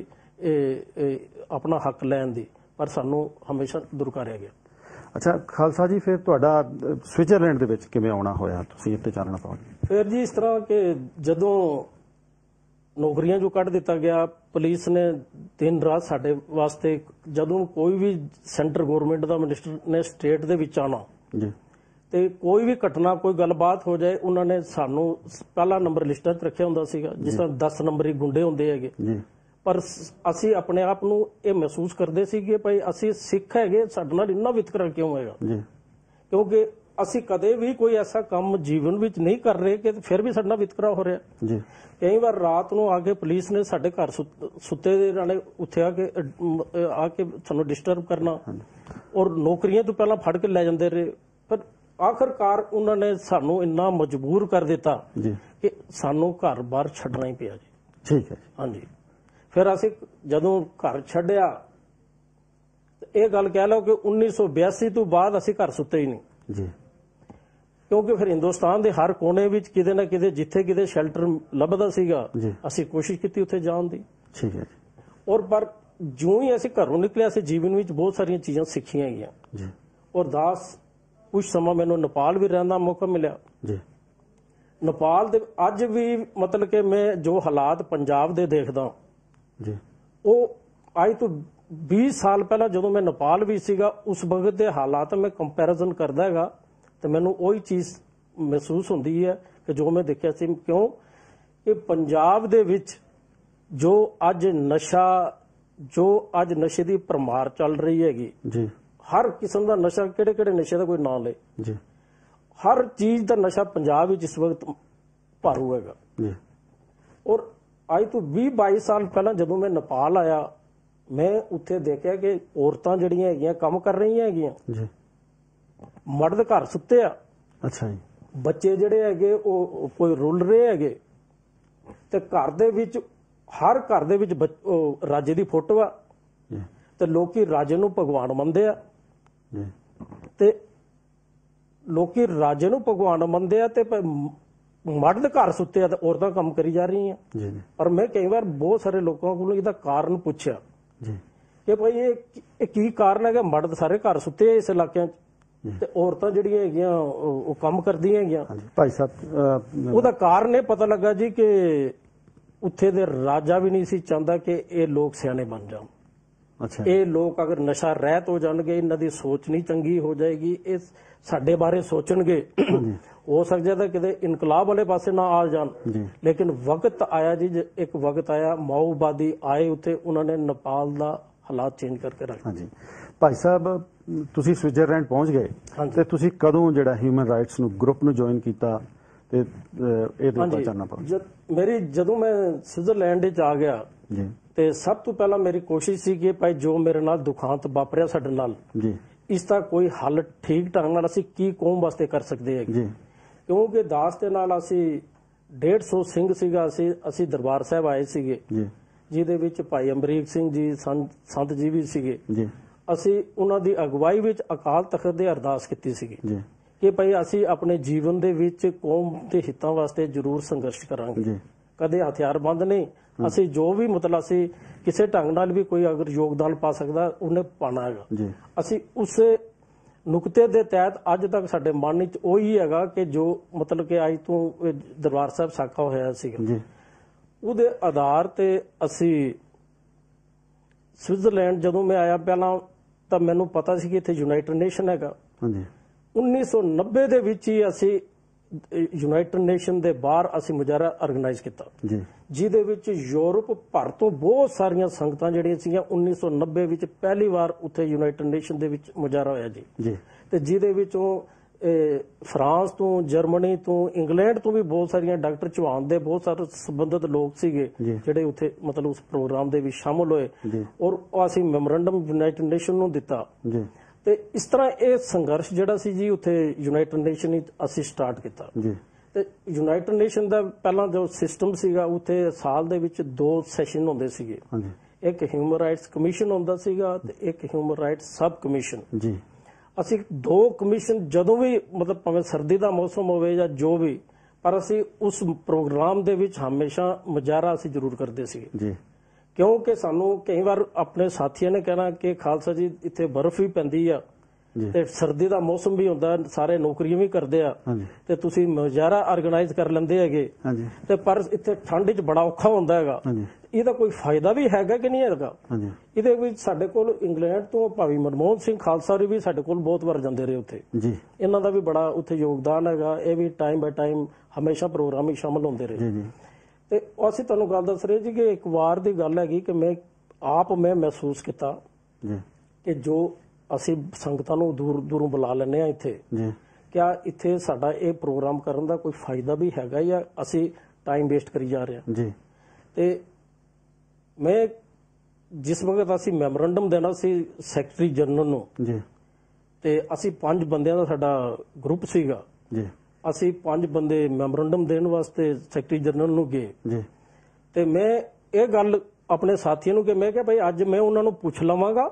ਆਪਣਾ ਹੱਕ ਲੈਣ ਦੀ ਪਰ ਸਾਨੂੰ ਹਮੇਸ਼ਾ ਦੁਰਕਾਰਿਆ ਗਿਆ ਅੱਛਾ ਖਾਲਸਾ ਜੀ ਫਿਰ ਤੁਹਾਡਾ ਸਵਿਟਜ਼ਰਲੈਂਡ ਦੇ ਵਿੱਚ ਕਿਵੇਂ ਆਉਣਾ ਹੋਇਆ ਤੁਸੀਂ ਇੱਥੇ ਚਾਨਣਾ ਪਾਓਗੇ ਫਿਰ ਜੀ ਇਸ ਤਰ੍ਹਾਂ ਕਿ ਜਦੋਂ ਨੌਕਰੀਆਂ ਜੋ ਕੱਢ ਦਿੱਤਾ ਗਿਆ ਪੁਲਿਸ ਨੇ ਦਿਨ ਰਾਤ ਸਾਡੇ ਵਾਸਤੇ ਜਦੋਂ ਕੋਈ ਵੀ ਸੈਂਟਰ ਗਵਰਨਮੈਂਟ ਦਾ ਮਿਨਿਸਟਰ ਨੇ ਸਟੇਟ ਦੇ ਵਿੱਚ ਆਉਣਾ ਤੇ ਕੋਈ ਵੀ ਘਟਨਾ ਕੋਈ ਗੱਲਬਾਤ ਹੋ ਜਾਏ ਉਹਨਾਂ ਨੇ ਸਾਨੂੰ ਪਹਿਲਾ ਨੰਬਰ ਲਿਸਟਾਂ 'ਚ ਰੱਖਿਆ ਹੁੰਦਾ ਸੀਗਾ ਜਿਸ ਤਰ੍ਹਾਂ 10 ਨੰਬਰੀ ਗੁੰਡੇ ਹੁੰਦੇ ਹੈਗੇ ਪਰ ਅਸੀਂ ਆਪਣੇ ਆਪ ਨੂੰ ਇਹ ਮਹਿਸੂਸ ਕਰਦੇ ਸੀ ਕਿ ਭਾਈ ਅਸੀਂ ਸਿੱਖ ਹੈਗੇ ਸਾਡੇ ਨਾਲ ਇੰਨਾ ਵਿਤਕਰਾ ਕਿਉਂ ਹੈਗਾ ਕਿਉਂਕਿ ਅਸੀਂ ਕਦੇ ਵੀ ਕੋਈ ਐਸਾ ਕੰਮ ਜੀਵਨ ਵਿੱਚ ਨਹੀਂ ਕਰ ਰਹੇ ਕਿ ਫਿਰ ਵੀ ਸਾਡੇ ਨਾਲ ਵਿਤਕਰਾ ਹੋ ਰਿਹਾ ਕਈ ਵਾਰ ਰਾਤ ਨੂੰ ਆ ਕੇ ਪੁਲਿਸ ਨੇ ਸਾਡੇ ਘਰ ਸੁੱਤੇ ਦੇ ਨਾਲੇ ਉੱਥੇ ਆ ਕੇ ਸਾਨੂੰ ਡਿਸਟਰਬ ਕਰਨਾ ਔਰ ਨੌਕਰੀਆਂ ਤੋਂ ਪਹਿਲਾਂ ਫੜ ਕੇ ਲੈ ਜਾਂਦੇ ਰਹੇ ਪਰ ਆਖਰਕਾਰ ਉਹਨਾਂ ਨੇ ਸਾਨੂੰ ਇੰਨਾ ਮਜਬੂਰ ਕਰ ਦਿੱਤਾ ਕਿ ਸਾਨੂੰ ਘਰ-ਬਾਰ ਛੱਡਣਾ ਹੀ ਪਿਆ ਜੀ ਠੀਕ ਹੈ ਹਾਂਜੀ ਫਿਰ ਅਸੀਂ ਜਦੋਂ ਘਰ ਛੱਡਿਆ ਇਹ ਗੱਲ ਕਹਿ ਲਓ ਕਿ 1982 ਤੋਂ ਬਾਅਦ ਅਸੀਂ ਘਰ ਸੁੱਤੇ ਹੀ ਨਹੀਂ ਜੀ ਕਿਉਂਕਿ ਫਿਰ ਹਿੰਦੁਸਤਾਨ ਦੇ ਹਰ ਕੋਨੇ ਵਿੱਚ ਕਿਤੇ ਨਾ ਕਿਤੇ ਜਿੱਥੇ ਕਿਤੇ ਸ਼ੈਲਟਰ ਲੱਭਦਾ ਸੀਗਾ ਅਸੀਂ ਕੋਸ਼ਿਸ਼ ਕੀਤੀ ਉੱਥੇ ਜਾਣ ਦੀ ਠੀਕ ਹੈ ਔਰ ਪਰ ਜਿਉਂ ਹੀ ਅਸੀਂ ਘਰੋਂ ਨਿਕਲੇ ਅਸੀਂ ਜੀਵਨ ਵਿੱਚ ਬਹੁਤ ਸਾਰੀਆਂ ਚੀਜ਼ਾਂ ਸਿੱਖੀਆਂ ਗਈਆਂ ਜੀ ਔਰ ਦਾਸ ਕੁਝ ਸਮਾਂ ਮੈਨੂੰ ਨੇਪਾਲ ਵੀ ਰਹਿਣ ਦਾ ਮੌਕਾ ਮਿਲਿਆ ਜੀ ਨੇਪਾਲ ਦੇ ਅੱਜ ਵੀ ਮਤਲਬ ਕਿ ਮੈਂ ਜੋ ਹਾਲਾਤ ਪੰਜਾਬ ਦੇ ਦੇਖਦਾ ਜੀ ਉਹ ਅੱਜ ਤੋਂ 20 ਸਾਲ ਪਹਿਲਾਂ ਜਦੋਂ ਮੈਂ ਨੇਪਾਲ ਵੀ ਸੀਗਾ ਉਸ ਵਕਤ ਦੇ ਹਾਲਾਤ ਮੈਂ ਕੰਪੈਰੀਜ਼ਨ ਕਰਦਾ ਹੈਗਾ ਤੇ ਮੈਨੂੰ ਉਹੀ ਚੀਜ਼ ਮਹਿਸੂਸ ਹੁੰਦੀ ਹੈ ਕਿ ਜੋ ਮੈਂ ਦੇਖਿਆ ਸੀ ਕਿਉਂ ਕਿ ਪੰਜਾਬ ਦੇ ਵਿੱਚ ਜੋ ਅੱਜ ਨਸ਼ੇ ਦੀ ਭਰਮਾਰ ਚੱਲ ਰਹੀ ਹੈਗੀ ਜੀ ਹਰ ਕਿਸਮ ਦਾ ਨਸ਼ਾ ਕਿਹੜੇ ਨਸ਼ੇ ਦਾ ਕੋਈ ਨਾਂ ਲੈ ਜੀ ਹਰ ਚੀਜ਼ ਦਾ ਨਸ਼ਾ ਪੰਜਾਬ ਵਿੱਚ ਇਸ ਵਕਤ ਭਾਰੂ ਹੈਗਾ ਜੀ ਔਰ ਅੱਜ ਤੋਂ 20-22 ਸਾਲ ਪਹਿਲਾਂ ਜਦੋਂ ਮੈਂ ਨੇਪਾਲ ਆਇਆ ਮੈਂ ਉੱਥੇ ਦੇਖਿਆ ਕਿ ਔਰਤਾਂ ਜਿਹੜੀਆਂ ਹੈਗੀਆਂ ਕੰਮ ਕਰ ਰਹੀਆਂ ਹੈਗੀਆਂ ਜੀ ਮਰਦ ਘਰ ਸੁੱਤੇ ਆ ਅੱਛਾ ਜੀ ਬੱਚੇ ਜਿਹੜੇ ਹੈਗੇ ਉਹ ਕੋਈ ਰੁਲ ਰਹੇ ਹੈਗੇ ਤੇ ਘਰ ਦੇ ਵਿੱਚ ਹਰ ਘਰ ਦੇ ਵਿੱਚ ਰਾਜੇ ਦੀ ਫੋਟੋ ਆ ਤੇ ਲੋਕੀ ਰਾਜੇ ਨੂੰ ਭਗਵਾਨ ਮੰਨਦੇ ਆ ਤੇ ਲੋਕੀ ਰਾਜੇ ਨੂੰ ਭਗਵਾਨ ਮੰਨਦੇ ਆ ਤੇ ਮਰਦ ਘਰ ਸੁੱਤੇ ਆ ਤੇ ਔਰਤਾਂ ਕੰਮ ਕਰੀ ਜਾ ਰਹੀਆਂ ਪਰ ਮੈਂ ਕਈ ਵਾਰ ਬਹੁਤ ਸਾਰੇ ਲੋਕਾਂ ਕੋਲੋਂ ਇਹਦਾ ਕਾਰਨ ਪੁੱਛਿਆ ਕਿ ਭਾਈ ਇਹ ਕੀ ਕਾਰਨ ਹੈਗਾ ਮਰਦ ਸਾਰੇ ਘਰ ਸੁੱਤੇ ਆ ਇਸ ਇਲਾਕਿਆਂ 'ਚ ਤੇ ਔਰਤਾਂ ਜਿਹੜੀਆਂ ਹੈਗੀਆਂ ਉਹ ਕੰਮ ਕਰਦੀਆਂ ਹੈਗੀਆਂ। ਹਾਂਜੀ ਭਾਈ ਸਾਹਿਬ, ਉਹਦਾ ਕਾਰਨ ਇਹ ਪਤਾ ਲੱਗਾ ਜੀ ਕਿ ਉੱਥੇ ਦੇ ਰਾਜਾ ਵੀ ਨਹੀਂ ਸੀ ਚਾਹੁੰਦਾ ਕਿ ਇਹ ਲੋਕ ਸਿਆਣੇ ਬਣ ਜਾਣ। ਅੱਛਾ, ਇਹ ਲੋਕ ਅਗਰ ਨਸ਼ਾ ਰਹਿਤ ਹੋ ਜਾਣਗੇ, ਇਹਨਾਂ ਦੀ ਸੋਚ ਨਹੀਂ ਚੰਗੀ ਹੋ ਜਾਏਗੀ, ਇਹ ਸਾਡੇ ਬਾਰੇ ਸੋਚਣਗੇ, ਹੋ ਸਕਦਾ ਤਾਂ ਕਿਤੇ ਇਨਕਲਾਬ ਵਾਲੇ ਪਾਸੇ ਨਾ ਆ ਜਾਣ। ਲੇਕਿਨ ਵਕਤ ਆਇਆ ਜੀ, ਇੱਕ ਵਕਤ ਆਇਆ ਮਾਓਵਾਦੀ ਆਏ ਉੱਥੇ, ਉਹਨਾਂ ਨੇ ਨੇਪਾਲ ਦਾ ਹਾਲਾਤ ਚੇਂਜ ਕਰਕੇ ਰੱਖ। ਹਾਂਜੀ ਭਾਈ ਸਾਹਿਬ, ਤੁਸੀਂ ਸਵਿਟਜ਼ਰਲੈਂਡ ਪਹੁੰਚ ਗਏ ਤੇ ਤੁਸੀਂ ਕਦੋਂ ਜਿਹੜਾ ਹਿਊਮਨ ਰਾਈਟਸ ਨੂੰ ਗਰੁੱਪ ਨੂੰ ਜੁਆਇਨ ਕੀਤਾ ਤੇ ਇਹ ਤੋਂ ਜਾਣਨਾ ਪਊ। ਜਦੋਂ ਮੈਂ ਸਵਿਟਜ਼ਰਲੈਂਡ ਵਿੱਚ ਆ ਗਿਆ ਜੀ, ਤੇ ਸਭ ਤੋਂ ਪਹਿਲਾਂ ਮੇਰੀ ਕੋਸ਼ਿਸ਼ ਸੀ ਕਿ ਭਾਈ ਜੋ ਮੇਰੇ ਨਾਲ ਦੁਖਾਂਤ ਵਾਪਰਿਆ ਸਾਡੇ ਨਾਲ ਜੀ, ਇਸ ਦਾ ਕੋਈ ਹੱਲ ਠੀਕ ਢੰਗ ਨਾਲ ਅਸੀਂ ਕੀ ਕੌਮ ਵਾਸਤੇ ਕਰ ਸਕਦੇ ਹਾਂ ਜੀ। ਕਿਉਂਕਿ ਦਾਸ ਦੇ ਨਾਲ ਅਸੀਂ 150 ਸਿੰਘ ਸੀਗਾ, ਅਸੀਂ ਦਰਬਾਰ ਸਾਹਿਬ ਆਏ ਸੀਗੇ ਜੀ, ਜਿਹਦੇ ਵਿੱਚ ਭਾਈ ਅਮਰੀਕ ਸਿੰਘ ਜੀ ਸੰਤ ਜੀ ਵੀ ਸੀਗੇ ਜੀ। ਅਸੀਂ ਉਹਨਾਂ ਦੀ ਅਗਵਾਈ ਵਿੱਚ ਅਕਾਲ ਤਖਤ ਦੇ ਅਰਦਾਸ ਕੀਤੀ ਸੀਗੀ ਜੀ ਕਿ ਭਾਈ ਅਸੀਂ ਆਪਣੇ ਜੀਵਨ ਦੇ ਵਿੱਚ ਕੌਮ ਦੇ ਹਿੱਤਾਂ ਵਾਸਤੇ ਜ਼ਰੂਰ ਸੰਘਰਸ਼ ਕਰਾਂਗੇ ਜੀ, ਕਦੇ ਹਥਿਆਰਬੰਦ ਨਹੀਂ। ਅਸੀਂ ਜੋ ਵੀ ਮਤਲਬ ਅਸੀਂ ਕਿਸੇ ਢੰਗ ਨਾਲ ਵੀ ਕੋਈ ਅਗਰ ਯੋਗਦਾਨ ਪਾ ਸਕਦਾ ਉਹਨੇ ਪਾਣਾ ਹੈਗਾ ਜੀ। ਅਸੀਂ ਉਸ ਨੁਕਤੇ ਦੇ ਤਹਿਤ ਅੱਜ ਤੱਕ ਸਾਡੇ ਮਨ ਵਿੱਚ ਉਹੀ ਹੈਗਾ ਕਿ ਜੋ ਮਤਲਬ ਕਿ ਅੱਜ ਤੋਂ ਦਰਬਾਰ ਸਾਹਿਬ ਸਾਕਾ ਹੋਇਆ ਸੀਗਾ ਜੀ, ਉਹਦੇ ਆਧਾਰ ਤੇ ਅਸੀਂ ਸਵਿਟਜ਼ਰਲੈਂਡ ਜਦੋਂ ਮੈਂ ਆਇਆ ਪਹਿਲਾਂ ਤਾਂ ਮੈਨੂੰ ਪਤਾ ਸੀ ਕਿ ਇੱਥੇ ਯੂਨਾਈਟਿਡ ਨੇਸ਼ਨ ਹੈਗਾ। 1990 ਦੇ ਵਿੱਚ ਹੀ ਅਸੀਂ ਯੂਨਾਈਟਿਡ ਨੇਸ਼ਨ ਦੇ ਬਾਹਰ ਅਸੀਂ ਮੁਜ਼ਾਹਰਾ ਆਰਗੇਨਾਈਜ਼ ਕੀਤਾ ਜੀ, ਜਿਹਦੇ ਵਿੱਚ ਯੂਰਪ ਭਰ ਤੋਂ ਬਹੁਤ ਸਾਰੀਆਂ ਸੰਗਤਾਂ ਜਿਹੜੀਆਂ ਸੀਗੀਆਂ 1990 ਵਿੱਚ ਪਹਿਲੀ ਵਾਰ ਉੱਥੇ ਯੂਨਾਈਟਿਡ ਨੇਸ਼ਨ ਦੇ ਵਿੱਚ ਮੁਜ਼ਾਹਰਾ ਹੋਇਆ ਜੀ। ਤੇ ਜਿਹਦੇ ਵਿੱਚੋਂ ਫਰਾਂਸ ਤੋਂ, ਜਰਮਨੀ ਤੋਂ, ਇੰਗਲੈਂਡ ਤੋਂ ਵੀ ਬਹੁਤ ਸਾਰੀਆਂ, ਡਾਕਟਰ ਚੌਹਾਨ ਦੇ ਬਹੁਤ ਸਾਰੇ ਸੰਬੰਧਿਤ ਲੋਕ ਸੀਗੇ ਜਿਹੜੇ ਉੱਥੇ ਮਤਲਬ ਉਸ ਪ੍ਰੋਗਰਾਮ ਦੇ ਵਿੱਚ ਸ਼ਾਮਲ ਹੋਏ ਔਰ ਅਸੀਂ ਮੈਮੋਰੰਡਮ ਯੂਨਾਈਟਿਡ ਨੇਸ਼ਨ ਨੂੰ ਦਿੱਤਾ। ਤੇ ਇਸ ਤਰ੍ਹਾਂ ਇਹ ਸੰਘਰਸ਼ ਜਿਹੜਾ ਸੀ ਜੀ ਉੱਥੇ ਯੂਨਾਈਟਿਡ ਨੇਸ਼ਨ ਵਿੱਚ ਅਸੀਂ ਸਟਾਰਟ ਕੀਤਾ। ਤੇ ਯੂਨਾਈਟਿਡ ਨੇਸ਼ਨ ਦਾ ਪਹਿਲਾਂ ਜੋ ਸਿਸਟਮ ਸੀਗਾ ਉੱਥੇ ਸਾਲ ਦੇ ਵਿੱਚ 2 ਸੈਸ਼ਨ ਹੁੰਦੇ ਸੀਗੇ, ਇੱਕ ਹਿਊਮਨ ਰਾਈਟਸ ਕਮਿਸ਼ਨ ਹੁੰਦਾ ਸੀਗਾ ਤੇ ਇੱਕ ਹਿਊਮਨ ਰਾਈਟਸ ਸਬ ਕਮਿਸ਼ਨ ਜੀ। ਅਸੀਂ 2 ਕਮਿਸ਼ਨ ਜਦੋਂ ਵੀ ਮਤਲਬ ਭਾਵੇਂ ਸਰਦੀ ਦਾ ਮੌਸਮ ਹੋਵੇ ਜਾਂ ਜੋ ਵੀ, ਪਰ ਅਸੀਂ ਉਸ ਪ੍ਰੋਗਰਾਮ ਦੇ ਵਿੱਚ ਹਮੇਸ਼ਾ ਮੁਜ਼ਾਹਰਾ ਅਸੀਂ ਜ਼ਰੂਰ ਕਰਦੇ ਸੀਗੇ ਜੀ। ਕਿਉਂਕਿ ਸਾਨੂੰ ਕਈ ਵਾਰ ਆਪਣੇ ਸਾਥੀਆਂ ਨੇ ਕਹਿਣਾ ਕਿ ਖਾਲਸਾ ਜੀ ਇੱਥੇ ਬਰਫ਼ ਵੀ ਪੈਂਦੀ ਆ ਤੇ ਸਰਦੀ ਦਾ ਮੌਸਮ ਵੀ ਹੁੰਦਾ, ਸਾਰੇ ਨੌਕਰੀਆਂ ਵੀ ਕਰਦੇ ਆ ਤੇ ਤੁਸੀਂ ਮੁਜ਼ਾਹਰਾ ਆਰਗੇਨਾਈਜ਼ ਕਰ ਲੈਂਦੇ ਹੈਗੇ ਤੇ ਪਰ ਇੱਥੇ ਠੰਡ 'ਚ ਬੜਾ ਔਖਾ ਹੁੰਦਾ ਹੈਗਾ। ਇਹਦਾ ਕੋਈ ਫਾਇਦਾ ਵੀ ਹੈਗਾ ਕਿ ਨਹੀਂ ਹੈਗਾ? ਇਹਦੇ ਵਿੱਚ ਸਾਡੇ ਕੋਲ ਇੰਗਲੈਂਡ ਤੋਂ ਭਾਵੇਂ ਮਨਮੋਹਨ ਸਿੰਘ ਖਾਲਸਾ ਵੀ ਸਾਡੇ ਕੋਲ ਬਹੁਤ ਵਾਰ ਜਾਂਦੇ ਰਹੇ ਉੱਥੇ, ਇਹਨਾਂ ਦਾ ਵੀ ਬੜਾ ਉੱਥੇ ਯੋਗਦਾਨ ਹੈਗਾ। ਇਹ ਵੀ ਟਾਈਮ ਬਾਏ ਟਾਈਮ ਹਮੇਸ਼ਾ ਪ੍ਰੋਗਰਾਮ ਵਿੱਚ ਸ਼ਾਮਲ ਹੁੰਦੇ ਰਹੇ। ਤੇ ਅਸੀਂ ਤੁਹਾਨੂੰ ਗੱਲ ਦੱਸ ਰਹੇ ਜੀ ਕਿ ਇੱਕ ਵਾਰ ਦੀ ਗੱਲ ਹੈਗੀ ਕਿ ਮੈਂ ਮਹਿਸੂਸ ਕੀਤਾ ਕਿ ਜੋ ਅਸੀਂ ਸੰਗਤਾਂ ਨੂੰ ਦੂਰੋਂ ਬੁਲਾ ਲੈਂਦੇ ਆ ਇੱਥੇ, ਕਿਆ ਇੱਥੇ ਸਾਡਾ ਇਹ ਪ੍ਰੋਗਰਾਮ ਕਰਨ ਦਾ ਕੋਈ ਫਾਇਦਾ ਵੀ ਹੈਗਾ ਜਾਂ ਅਸੀਂ ਟਾਈਮ ਵੇਸਟ ਕਰੀ ਜਾ ਰਹੇ ਹਾਂ। ਤੇ ਮੈਂ ਜਿਸ ਵਕਤ ਅਸੀਂ ਮੈਮੋਰੰਡਮ ਦੇਣਾ ਸੀ ਸੈਕਟਰੀ ਜਨਰਲ ਨੂੰ ਤੇ ਅਸੀਂ 5 ਬੰਦਿਆਂ ਦਾ ਸਾਡਾ ਗਰੁੱਪ ਸੀਗਾ, ਅਸੀਂ 5 ਬੰਦੇ ਮੈਮੋਰੰਡਮ ਦੇਣ ਵਾਸਤੇ ਸੈਕਟਰੀ ਜਨਰਲ ਨੂੰ ਗਏ ਤੇ ਮੈਂ ਇਹ ਗੱਲ ਆਪਣੇ ਸਾਥੀਆਂ ਨੂੰ ਕਿ ਮੈਂ ਕਿਹਾ ਭਾਈ ਅੱਜ ਮੈਂ ਉਹਨਾਂ ਨੂੰ ਪੁੱਛ ਲਵਾਂਗਾ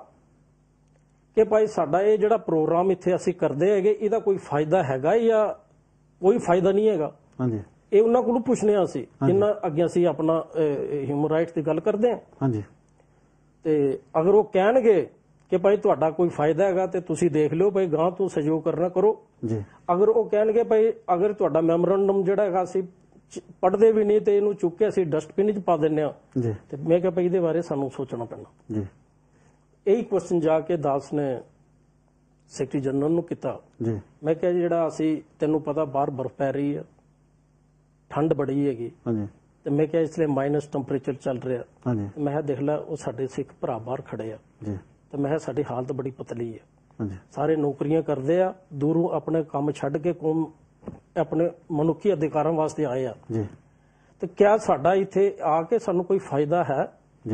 ਕਿ ਭਾਈ ਸਾਡਾ ਇਹ ਜਿਹੜਾ ਪ੍ਰੋਗਰਾਮ ਇੱਥੇ ਅਸੀਂ ਕਰਦੇ ਹੈਗੇ ਇਹਦਾ ਕੋਈ ਫਾਇਦਾ ਹੈਗਾ ਜਾਂ ਕੋਈ ਫਾਇਦਾ ਨਹੀਂ ਹੈਗਾ। ਇਹ ਉਹਨਾਂ ਕੋਲੋਂ ਪੁੱਛਣੇ ਆ ਅਸੀਂ ਜਿੰਨਾ ਅੱਗੇ ਅਸੀਂ ਆਪਣਾ ਹਿਊਮਨ ਰਾਈਟਸ ਦੀ ਗੱਲ ਕਰਦੇ ਹਾਂ। ਤੇ ਅਗਰ ਉਹ ਕਹਿਣਗੇ ਕਿ ਭਾਈ ਤੁਹਾਡਾ ਕੋਈ ਫਾਇਦਾ ਹੈਗਾ ਤੇ ਤੁਸੀਂ ਦੇਖ ਲਿਓ ਭਾਈ ਗਾਂ ਤੋਂ ਸਹਿਯੋਗ ਕਰਨਾ ਕਰੋ। ਅਗਰ ਉਹ ਕਹਿਣਗੇ ਭਾਈ ਅਗਰ ਤੁਹਾਡਾ ਮੈਮੋਰੰਡਮ ਜਿਹੜਾ ਹੈਗਾ ਅਸੀਂ ਪੜ੍ਹਦੇ ਵੀ ਨਹੀਂ ਤੇ ਇਹਨੂੰ ਚੁੱਕ ਕੇ ਅਸੀਂ ਡਸਟਬਿਨ 'ਚ ਪਾ ਦਿੰਦੇ ਆ ਤੇ ਮੈਂ ਕਿਹਾ ਭਾਈ ਇਹਦੇ ਬਾਰੇ ਸਾਨੂੰ ਸੋਚਣਾ ਪੈਣਾ। ਇਹੀ ਕੁਐਸਚਨ ਜਾ ਕੇ ਦਾਸ ਨੇ ਸੈਕਟਰੀ ਜਨਰਲ ਨੂੰ ਕੀਤਾ। ਮੈਂ ਕਿਹਾ ਜਿਹੜਾ ਅਸੀਂ ਤੈਨੂੰ ਪਤਾ ਬਾਹਰ ਬਰਫ਼ ਪੈ ਰਹੀ ਹੈ, ਠੰਡ ਬੜੀ ਹੈਗੀ ਤੇ ਮੈਂ ਕਿਹਾ ਇਸ ਲਈ ਮਾਈਨਸ ਟੈਂਪਰੇਚਰ ਚੱਲ ਰਿਹਾ। ਮੈਂ ਕਿਹਾ ਦੇਖ ਲੈ ਉਹ ਸਾਡੇ ਸਿੱਖ ਭਰਾ ਬਾਹਰ ਖੜੇ ਆ ਤੇ ਮੈਂ ਕਿਹਾ ਸਾਡੀ ਹਾਲਤ ਬੜੀ ਪਤਲੀ ਹੈ, ਸਾਰੇ ਨੌਕਰੀਆਂ ਕਰਦੇ ਆ, ਦੂਰੋਂ ਆਪਣੇ ਕੰਮ ਛੱਡ ਕੇ ਕੌਮ ਆਪਣੇ ਮਨੁੱਖੀ ਅਧਿਕਾਰਾਂ ਵਾਸਤੇ ਆਏ ਆ ਤੇ ਕਿਆ ਸਾਡਾ ਇੱਥੇ ਆ ਕੇ ਸਾਨੂੰ ਕੋਈ ਫਾਇਦਾ ਹੈ?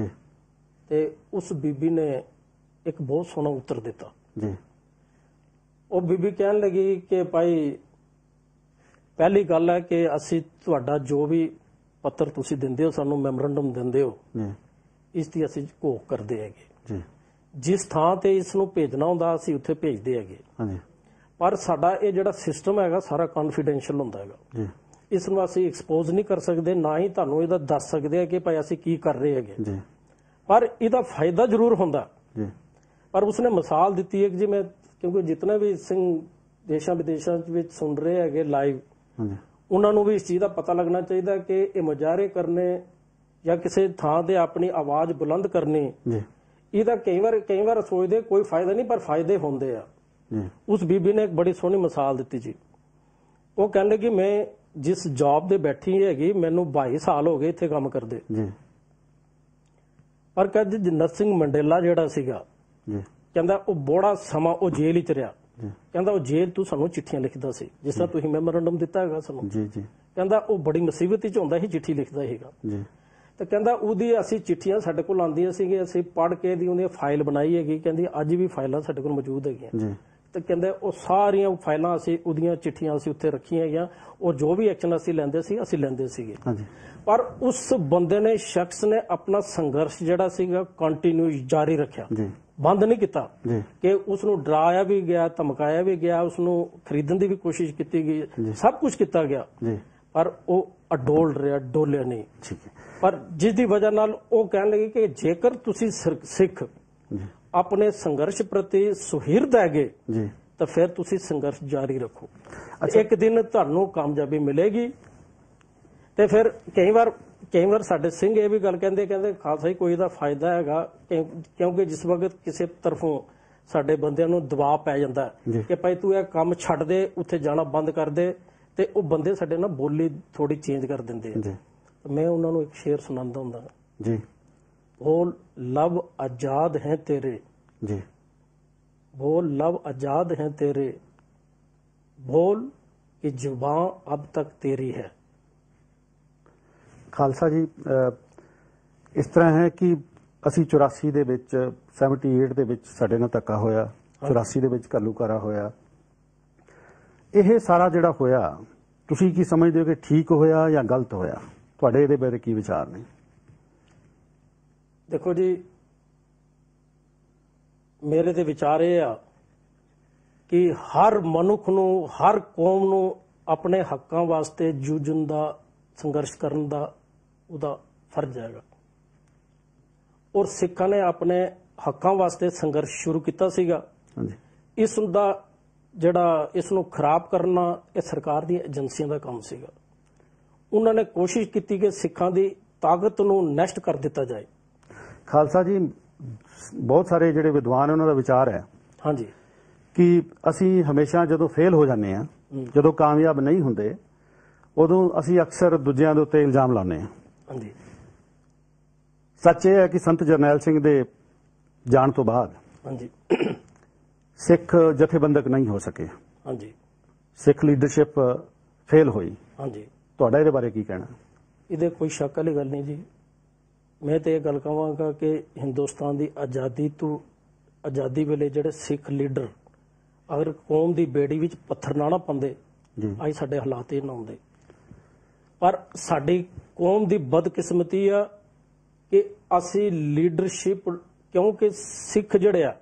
ਤੇ ਉਸ ਬੀਬੀ ਨੇ ਇੱਕ ਬਹੁਤ ਸੋਹਣਾ ਉੱਤਰ ਦਿੱਤਾ। ਉਹ ਬੀਬੀ ਕਹਿਣ ਲੱਗੀ ਕਿ ਭਾਈ ਪਹਿਲੀ ਗੱਲ ਹੈ ਕਿ ਅਸੀਂ ਤੁਹਾਡਾ ਜੋ ਵੀ ਪੱਤਰ ਤੁਸੀਂ ਦਿੰਦੇ ਹੋ, ਸਾਨੂੰ ਮੈਮੋਰੰਡਮ ਦਿੰਦੇ ਹੋ, ਇਸ ਦੀ ਅਸੀਂ ਘੋਖ ਕਰਦੇ ਹੈਗੇ। ਜਿਸ ਥਾਂ ਤੇ ਇਸ ਨੂੰ ਭੇਜਣਾ ਹੁੰਦਾ ਅਸੀਂ ਉੱਥੇ ਭੇਜਦੇ ਹੈਗੇ, ਪਰ ਸਾਡਾ ਇਹ ਜਿਹੜਾ ਸਿਸਟਮ ਹੈਗਾ ਸਾਰਾ ਕੌਨਫੀਡੈਂਸ਼ੀਅਲ ਹੁੰਦਾ ਹੈਗਾ। ਇਸ ਨੂੰ ਅਸੀਂ ਐਕਸਪੋਜ਼ ਨਹੀਂ ਕਰ ਸਕਦੇ, ਨਾ ਹੀ ਤੁਹਾਨੂੰ ਇਹਦਾ ਦੱਸ ਸਕਦੇ ਆ ਕਿ ਭਾਈ ਅਸੀਂ ਕੀ ਕਰ ਰਹੇ ਹੈਗੇ, ਪਰ ਇਹਦਾ ਫਾਇਦਾ ਜ਼ਰੂਰ ਹੁੰਦਾ। ਪਰ ਉਸਨੇ ਮਿਸਾਲ ਦਿੱਤੀ ਹੈ ਕਿ ਜਿਵੇਂ ਕਿਉਂਕਿ ਜਿਤਨੇ ਵੀ ਸਿੰਘ ਦੇਸ਼ਾਂ ਵਿਦੇਸ਼ਾਂ ਵਿੱਚ ਸੁਣ ਰਹੇ ਹੈਗੇ ਲਾਈਵ, ਹਾਂਜੀ ਉਹਨਾਂ ਨੂੰ ਵੀ ਇਸ ਚੀਜ਼ ਦਾ ਪਤਾ ਲੱਗਣਾ ਚਾਹੀਦਾ ਕਿ ਇਹ ਮੁਜ਼ਾਹਰੇ ਕਰਨੇ ਜਾਂ ਕਿਸੇ ਥਾਂ ਤੇ ਆਪਣੀ ਆਵਾਜ਼ ਬੁਲੰਦ ਕਰਨੀ, ਜੀ ਇਹਦਾ ਕਈ ਵਾਰ ਸੋਚਦੇ ਕੋਈ ਫਾਇਦਾ ਨਹੀਂ, ਪਰ ਫਾਇਦੇ ਹੁੰਦੇ ਆ। ਜੀ ਉਸ ਬੀਬੀ ਨੇ ਇੱਕ ਬੜੀ ਸੋਹਣੀ ਮਿਸਾਲ ਦਿੱਤੀ ਜੀ। ਉਹ ਕਹਿੰਦੇ ਕਿ ਮੈਂ ਜਿਸ ਜੌਬ ਦੇ ਬੈਠੀ ਹੈਗੀ, ਮੈਨੂੰ 22 ਸਾਲ ਹੋ ਗਏ ਇੱਥੇ ਕੰਮ ਕਰਦੇ, ਜੀ ਪਰ ਕਹਿੰਦੇ ਨਰਸਿੰਘ ਮੰਡੇਲਾ ਜਿਹੜਾ ਸੀਗਾ, ਜੀ ਕਹਿੰਦਾ ਉਹ ਬੜਾ ਸਮਾਂ ਉਹ ਜੇਲ੍ਹ ਵਿੱਚ ਰਿਹਾ। ਜੀ ਕਹਿੰਦਾ ਉਹ ਜੇਲ੍ਹ ਤੋਂ ਸਾਨੂੰ ਚਿੱਠੀਆਂ ਲਿਖਦਾ ਸੀ, ਜਿਸ ਤਰ੍ਹਾਂ ਤੁਸੀਂ ਮੈਮੋਰੰਡਮ ਦਿੱਤਾ ਹੈਗਾ ਸਾਨੂੰ। ਜੀ ਜੀ ਕਹਿੰਦਾ ਉਹ ਬੜੀ ਮੁਸੀਬਤ ਵਿੱਚ ਹੁੰਦਾ ਸੀ, ਚਿੱਠੀ ਲਿਖਦਾ ਸੀਗਾ। ਜੀ ਤੇ ਕਹਿੰਦਾ ਉਹਦੀ ਅਸੀਂ ਚਿੱਠੀਆਂ ਸਾਡੇ ਕੋਲ ਆਉਂਦੀਆਂ ਸੀਗੀਆਂ, ਅਸੀਂ ਪੜ੍ਹ ਕੇ ਦੀ ਉਹਦੀ ਫਾਈਲ ਬਣਾਈ ਹੈਗੀ। ਕਹਿੰਦੀ ਅੱਜ ਵੀ ਫਾਈਲਾਂ ਸਾਡੇ ਕੋਲ ਮੌਜੂਦ ਹੈਗੀਆਂ। ਜੀ ਤੇ ਕਹਿੰਦੇ ਉਹ ਸਾਰੀਆਂ ਫਾਈਲਾਂ ਅਸੀਂ ਉਹਦੀਆਂ ਚਿੱਠੀਆਂ ਅਸੀਂ ਉੱਥੇ ਰੱਖੀਆਂ ਹੈਗੀਆਂ, ਔਰ ਜੋ ਵੀ ਐਕਸ਼ਨ ਅਸੀਂ ਲੈਂਦੇ ਸੀ ਅਸੀਂ ਲੈਂਦੇ ਸੀਗੇ। ਹਾਂਜੀ ਪਰ ਉਸ ਬੰਦੇ ਨੇ, ਸ਼ਖਸ ਨੇ ਆਪਣਾ ਸੰਘਰਸ਼ ਜਿਹੜਾ ਸੀਗਾ ਕੰਟੀਨਿਊ ਜਾਰੀ ਰੱਖਿਆ, ਜੀ ਬੰਦ ਨਹੀਂ ਕੀਤਾ। ਜੀ ਕਿ ਉਸ ਨੂੰ ਡਰਾਇਆ ਵੀ ਗਿਆ, ਧਮਕਾਇਆ ਵੀ ਗਿਆ, ਉਸ ਨੂੰ ਖਰੀਦਣ ਦੀ ਵੀ ਕੋਸ਼ਿਸ਼ ਕੀਤੀ ਗਈ, ਸਭ ਕੁਝ ਕੀਤਾ ਗਿਆ, ਜੀ ਪਰ ਉਹ ਅਡੋਲ ਰਿਹਾ, ਡੋਲਿਆ ਨਹੀਂ। ਠੀਕ ਹੈ ਪਰ ਜਿਸ ਦੀ ਵਜ੍ਹਾ ਨਾਲ ਉਹ ਕਹਿਣ ਲੱਗੇ ਕਿ ਜੇਕਰ ਤੁਸੀਂ ਸਿੱਖ ਜੀ ਆਪਣੇ ਸੰਘਰਸ਼ ਪ੍ਰਤੀ ਸੁਹਿਰਦ ਹੈਗੇ ਜੀ ਤਾਂ ਫਿਰ ਤੁਸੀਂ ਸੰਘਰਸ਼ ਜਾਰੀ ਰੱਖੋ, ਇੱਕ ਦਿਨ ਤੁਹਾਨੂੰ ਕਾਮਯਾਬੀ ਮਿਲੇਗੀ। ਤੇ ਫਿਰ ਕਈ ਵਾਰ ਸਾਡੇ ਸਿੰਘ ਇਹ ਵੀ ਗੱਲ ਕਹਿੰਦੇ ਖਾਲਸਾ ਜੀ ਕੋਈ ਇਹਦਾ ਫਾਇਦਾ ਹੈਗਾ, ਕਿਉਂਕਿ ਜਿਸ ਵਕਤ ਕਿਸੇ ਤਰਫੋਂ ਸਾਡੇ ਬੰਦਿਆਂ ਨੂੰ ਦਬਾਅ ਪੈ ਜਾਂਦਾ ਕਿ ਭਾਈ ਤੂੰ ਇਹ ਕੰਮ ਛੱਡ ਦੇ, ਉੱਥੇ ਜਾਣਾ ਬੰਦ ਕਰ ਦੇ, ਤੇ ਉਹ ਬੰਦੇ ਸਾਡੇ ਨਾਲ ਬੋਲੀ ਥੋੜੀ ਚੇਂਜ ਕਰ ਦਿੰਦੇ ਆ। ਮੈਂ ਉਹਨਾਂ ਨੂੰ ਇੱਕ ਸ਼ੇਰ ਸੁਣਾਉਂਦਾ ਹੁੰਦਾ ਜੀ, बोल लब आजाद हैं तेरे, जी बोल लब आजाद हैं तेरे, बोल कि जुबां अब तक तेरी है। ਖਾਲਸਾ ਜੀ ਇਸ ਤਰ੍ਹਾਂ ਹੈ ਕਿ ਅਸੀਂ 84 ਦੇ ਵਿੱਚ 78 ਦੇ ਵਿੱਚ ਸਾਡੇ ਨਾਲ ਧੱਕਾ ਹੋਇਆ, 84 ਦੇ ਵਿੱਚ ਘੱਲੂਘਾਰਾ ਹੋਇਆ। ਇਹ ਸਾਰਾ ਜਿਹੜਾ ਹੋਇਆ ਤੁਸੀਂ ਕੀ ਸਮਝਦੇ ਹੋ ਕਿ ਠੀਕ ਹੋਇਆ ਜਾਂ ਗਲਤ ਹੋਇਆ? ਤੁਹਾਡੇ ਇਹਦੇ ਬਾਰੇ ਕੀ ਵਿਚਾਰ ਨੇ? ਦੇਖੋ ਜੀ, ਮੇਰੇ ਤੇ ਵਿਚਾਰ ਇਹ ਆ ਕਿ ਹਰ ਮਨੁੱਖ ਨੂੰ, ਹਰ ਕੌਮ ਨੂੰ ਆਪਣੇ ਹੱਕਾਂ ਵਾਸਤੇ ਜੂਝਣ ਦਾ, ਸੰਘਰਸ਼ ਕਰਨ ਦਾ ਉਹਦਾ ਫਰਜ਼ ਹੈਗਾ। ਔਰ ਸਿੱਖਾਂ ਨੇ ਆਪਣੇ ਹੱਕਾਂ ਵਾਸਤੇ ਸੰਘਰਸ਼ ਸ਼ੁਰੂ ਕੀਤਾ ਸੀਗਾ। ਇਸ ਦਾ ਜਿਹੜਾ ਇਸ ਨੂੰ ਖਰਾਬ ਕਰਨਾ ਇਹ ਸਰਕਾਰ ਦੀਆਂ ਏਜੰਸੀਆਂ ਦਾ ਕੰਮ ਸੀਗਾ। ਉਹਨਾਂ ਨੇ ਕੋਸ਼ਿਸ਼ ਕੀਤੀ ਕਿ ਸਿੱਖਾਂ ਦੀ ਤਾਕਤ ਨੂੰ ਨਸ਼ਟ ਕਰ ਦਿੱਤਾ ਜਾਏ। ਖਾਲਸਾ ਜੀ, ਬਹੁਤ ਸਾਰੇ ਜਿਹੜੇ ਵਿਦਵਾਨ ਉਹਨਾਂ ਦਾ ਵਿਚਾਰ ਹੈ ਹਾਂਜੀ ਕਿ ਅਸੀਂ ਹਮੇਸ਼ਾ ਜਦੋਂ ਫੇਲ ਹੋ ਜਾਂਦੇ ਆ, ਜਦੋਂ ਕਾਮਯਾਬ ਨਹੀਂ ਹੁੰਦੇ, ਉਦੋਂ ਅਸੀਂ ਅਕਸਰ ਦੂਜਿਆਂ ਦੇ ਉੱਤੇ ਇਲਜ਼ਾਮ ਲਾਉਂਦੇ ਹਾਂ। ਹਾਂਜੀ, ਸੱਚ ਇਹ ਹੈ ਕਿ ਸੰਤ ਜਰਨੈਲ ਸਿੰਘ ਦੇ ਜਾਣ ਤੋਂ ਬਾਅਦ ਹਾਂਜੀ ਸਿੱਖ ਜਥੇਬੰਦਕ ਨਹੀਂ ਹੋ ਸਕੇ। ਹਾਂਜੀ, ਸਿੱਖ ਲੀਡਰਸ਼ਿਪ ਫੇਲ ਹੋਈ। ਹਾਂਜੀ, ਤੁਹਾਡਾ ਇਹਦੇ ਬਾਰੇ ਕੀ ਕਹਿਣਾ? ਇਹਦੇ ਕੋਈ ਸ਼ੱਕ ਵਾਲੀ ਗੱਲ ਨਹੀਂ ਜੀ। ਮੈਂ ਤੇ ਇਹ ਗੱਲ ਕਹਾਂਗਾ ਕਿ ਹਿੰਦੁਸਤਾਨ ਦੀ ਆਜ਼ਾਦੀ ਵੇਲੇ ਜਿਹੜੇ ਸਿੱਖ ਲੀਡਰ ਅਗਰ ਕੌਮ ਦੀ ਬੇੜੀ ਵਿੱਚ ਪੱਥਰ ਨਾ ਪਾਉਂਦੇ, ਅੱਜ ਸਾਡੇ ਹਾਲਾਤ ਇਹ ਨਾ ਹੁੰਦੇ। ਪਰ ਸਾਡੀ ਕੌਮ ਦੀ ਬਦਕਿਸਮਤੀ ਆ ਕਿ ਅਸੀਂ ਲੀਡਰਸ਼ਿਪ, ਕਿਉਂਕਿ ਸਿੱਖ ਜਿਹੜੇ ਆ,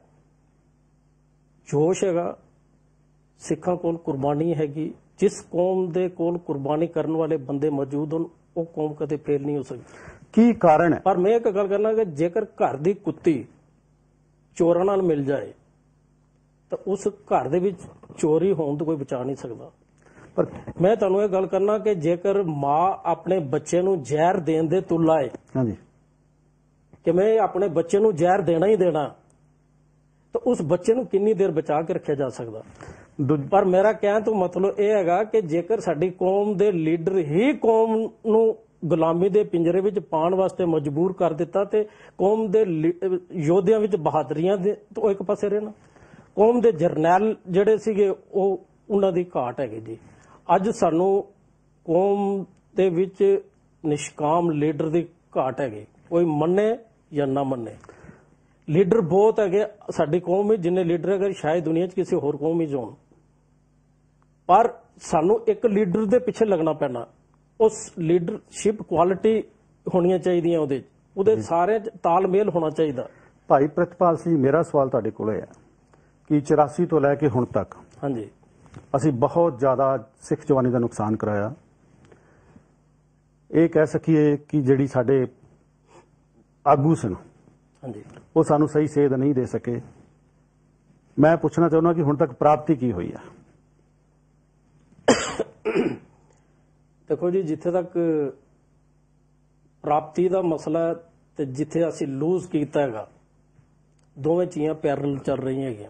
ਜੋਸ਼ ਹੈਗਾ ਸਿੱਖਾਂ ਕੋਲ, ਕੁਰਬਾਨੀ ਹੈਗੀ। ਜਿਸ ਕੌਮ ਦੇ ਕੋਲ ਕੁਰਬਾਨੀ ਕਰਨ ਵਾਲੇ ਬੰਦੇ ਮੌਜੂਦ ਹੋਣ, ਉਹ ਕੌਮ ਕਦੇ ਫੇਲ ਨਹੀਂ ਹੋ ਸਕਦੀ। ਕੀ ਕਾਰਨ ਹੈ? ਪਰ ਮੈਂ ਇੱਕ ਗੱਲ ਕਰਨਾ ਕਿ ਜੇਕਰ ਘਰ ਦੀ ਕੁੱਤੀ ਚੋਰਾਂ ਨਾਲ ਮਿਲ ਜਾਏ ਤਾਂ ਉਸ ਘਰ ਦੇ ਵਿੱਚ ਚੋਰੀ ਹੋਣ ਤੋਂ ਕੋਈ ਬਚਾ ਨਹੀਂ ਸਕਦਾ। ਪਰ ਮੈਂ ਤੁਹਾਨੂੰ ਇਹ ਗੱਲ ਕਰਨਾ ਕਿ ਜੇਕਰ ਮਾਂ ਆਪਣੇ ਬੱਚੇ ਨੂੰ ਜ਼ਹਿਰ ਦੇਣ ਦੇ ਤੁੱਲ ਆਏ, ਹਾਂਜੀ, ਕਿ ਮੈਂ ਆਪਣੇ ਬੱਚੇ ਨੂੰ ਜ਼ਹਿਰ ਦੇਣਾ ਹੀ ਦੇਣਾ, ਤਾਂ ਉਸ ਬੱਚੇ ਨੂੰ ਕਿੰਨੀ ਦੇਰ ਬਚਾ ਕੇ ਰੱਖਿਆ ਜਾ ਸਕਦਾ? ਪਰ ਮੇਰਾ ਕਹਿਣ ਤੋਂ ਮਤਲਬ ਇਹ ਹੈਗਾ ਕਿ ਜੇਕਰ ਸਾਡੀ ਕੌਮ ਦੇ ਲੀਡਰ ਹੀ ਕੌਮ ਨੂੰ ਗੁਲਾਮੀ ਦੇ ਪਿੰਜਰੇ ਵਿੱਚ ਪਾਉਣ ਵਾਸਤੇ ਮਜਬੂਰ ਕਰ ਦਿੱਤਾ ਤੇ ਕੌਮ ਦੇ ਯੋਧਿਆਂ ਵਿੱਚ ਬਹਾਦਰੀਆਂ ਦੇ ਤੋਂ ਇੱਕ ਪਾਸੇ ਰਹਿਣਾ, ਕੌਮ ਦੇ ਜਰਨੈਲ ਜਿਹੜੇ ਸੀਗੇ ਉਹ ਉਹਨਾਂ ਦੀ ਘਾਟ ਹੈਗੀ ਜੀ। ਅੱਜ ਸਾਨੂੰ ਕੌਮ ਦੇ ਵਿੱਚ ਨਿਸ਼ਕਾਮ ਲੀਡਰ ਦੀ ਘਾਟ ਹੈਗੀ, ਕੋਈ ਮੰਨੇ ਜਾਂ ਨਾ ਮੰਨੇ। ਲੀਡਰ ਬਹੁਤ ਹੈਗੇ ਸਾਡੀ ਕੌਮ ਵਿੱਚ, ਜਿੰਨੇ ਲੀਡਰ ਹੈਗੇ ਸ਼ਾਇਦ ਦੁਨੀਆ 'ਚ ਕਿਸੇ ਹੋਰ ਕੌਮ ਵਿੱਚ ਹੋਣ, ਪਰ ਸਾਨੂੰ ਇੱਕ ਲੀਡਰ ਦੇ ਪਿੱਛੇ ਲੱਗਣਾ ਪੈਣਾ। ਉਸ ਲੀਡਰਸ਼ਿਪ ਕੁਆਲਿਟੀ ਹੋਣੀਆਂ ਚਾਹੀਦੀਆਂ, ਉਹਦੇ ਸਾਰੇ ਤਾਲਮੇਲ ਹੋਣਾ ਚਾਹੀਦਾ। ਭਾਈ ਪ੍ਰਿਤਪਾਲ ਸਿੰਘ, ਮੇਰਾ ਸਵਾਲ ਤੁਹਾਡੇ ਕੋਲ ਹੈ ਕਿ 84 ਤੋਂ ਲੈ ਕੇ ਹੁਣ ਤੱਕ ਹਾਂਜੀ ਅਸੀਂ ਬਹੁਤ ਜ਼ਿਆਦਾ ਸਿੱਖ ਜਵਾਨੀ ਦਾ ਨੁਕਸਾਨ ਕਰਾਇਆ। ਇਹ ਕਹਿ ਸਕੀਏ ਕਿ ਜਿਹੜੀ ਸਾਡੇ ਆਗੂ ਸਨ ਹਾਂਜੀ ਉਹ ਸਾਨੂੰ ਸਹੀ ਸੇਧ ਨਹੀਂ ਦੇ ਸਕੇ। मैं पूछना चाਹੁंदा कि हुण तक प्राप्ति की हुई है? देखो जी, जिथे तक प्राप्ति का मसला है ते जिथे असी लूज कीता हैगा, दोवें चीज़ां पैरल चल रही हैगियां।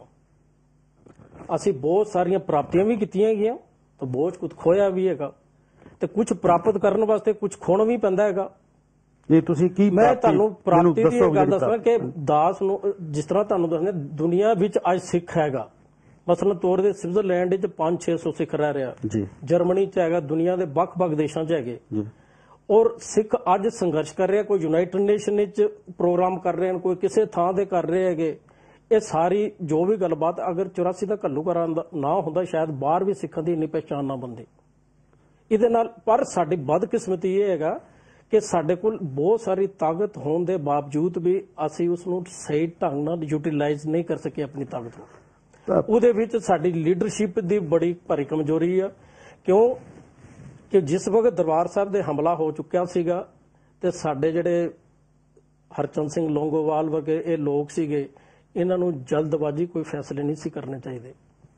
असी बहुत सारियां प्राप्तियां भी कीतियां हैगियां तो बहुत कुछ खोया भी हैगा, ते कुछ प्राप्त करने वास्ते कुछ खोना भी पैंदा हैगा। नहीं तुसी की मैं ਤੁਹਾਨੂੰ ਪ੍ਰਾਪਤੀ ਦੀ दसो ਗੱਲ ਦੱਸਣਾ ਕਿ ਦਾਸ ਨੂੰ ਜਿਸ ਤਰ੍ਹਾਂ ਤੁਹਾਨੂੰ ਦੱਸਣਾ ਦੁਨੀਆ ਵਿੱਚ ਅੱਜ ਸਿੱਖ ਹੈਗਾ, ਮਸਲਨ ਤੌਰ ਤੇ ਸਵਿਟਜ਼ਰਲੈਂਡ ਵਿੱਚ 500-600 ਸਿੱਖ ਰਹਿ ਰਿਹਾ ਜੀ, ਜਰਮਨੀ ਚ ਹੈਗਾ, ਦੁਨੀਆ ਦੇ ਵੱਖ-ਵੱਖ ਦੇਸ਼ਾਂ ਚ ਹੈਗੇ ਜੀ, ਔਰ ਸਿੱਖ ਅੱਜ ਸੰਘਰਸ਼ ਕਰ ਰਿਹਾ। ਕੋਈ ਯੂਨਾਈਟਿਡ ਨੇਸ਼ਨ ਵਿੱਚ ਪ੍ਰੋਗਰਾਮ ਕਰ ਰਹੇ ਹਨ, ਕੋਈ ਕਿਸੇ ਥਾਂ ਤੇ ਕਰ ਰਹੇ ਹੈਗੇ। ਇਹ ਸਾਰੀ ਜੋ ਵੀ ਗੱਲਬਾਤ ਅਗਰ 84 ਦਾ ਘੱਲੂਘਾਰਾ ਨਾ ਹੁੰਦਾ ਸ਼ਾਇਦ ਬਾਹਰ ਵੀ ਸਿੱਖਾਂ ਦੀ ਇੰਨੀ ਪਹਿਚਾਣ ਨਾ ਬਣਦੀ ਇਹਦੇ ਨਾਲ। ਪਰ ਸਾਡੀ ਬਦਕਿਸਮਤੀ ਇਹ ਹੈਗਾ ਕਿ ਸਾਡੇ ਕੋਲ ਬਹੁਤ ਸਾਰੀ ਤਾਕਤ ਹੋਣ ਦੇ ਬਾਵਜੂਦ ਵੀ ਅਸੀਂ ਉਸ ਨੂੰ ਸਹੀ ਢੰਗ ਨਾਲ ਯੂਟਿਲਾਈਜ਼ ਨਹੀਂ ਕਰ ਸਕੇ ਆਪਣੀ ਤਾਕਤ ਨੂੰ। ਉਹਦੇ ਵਿੱਚ ਸਾਡੀ ਲੀਡਰਸ਼ਿਪ ਦੀ ਬੜੀ ਭਾਰੀ ਕਮਜ਼ੋਰੀ ਆ। ਕਿਉਂ ਕਿ ਜਿਸ ਵਕਤ ਦਰਬਾਰ ਸਾਹਿਬ ਦੇ ਹਮਲਾ ਹੋ ਚੁੱਕਿਆ ਸੀਗਾ ਤੇ ਸਾਡੇ ਜਿਹੜੇ ਹਰਚੰਦ ਸਿੰਘ ਲੌਂਗੋਵਾਲ ਵਰਗੇ ਇਹ ਲੋਕ ਸੀਗੇ, ਇਹਨਾਂ ਨੂੰ ਜਲਦਬਾਜ਼ੀ ਕੋਈ ਫੈਸਲੇ ਨਹੀਂ ਸੀ ਕਰਨੇ ਚਾਹੀਦੇ।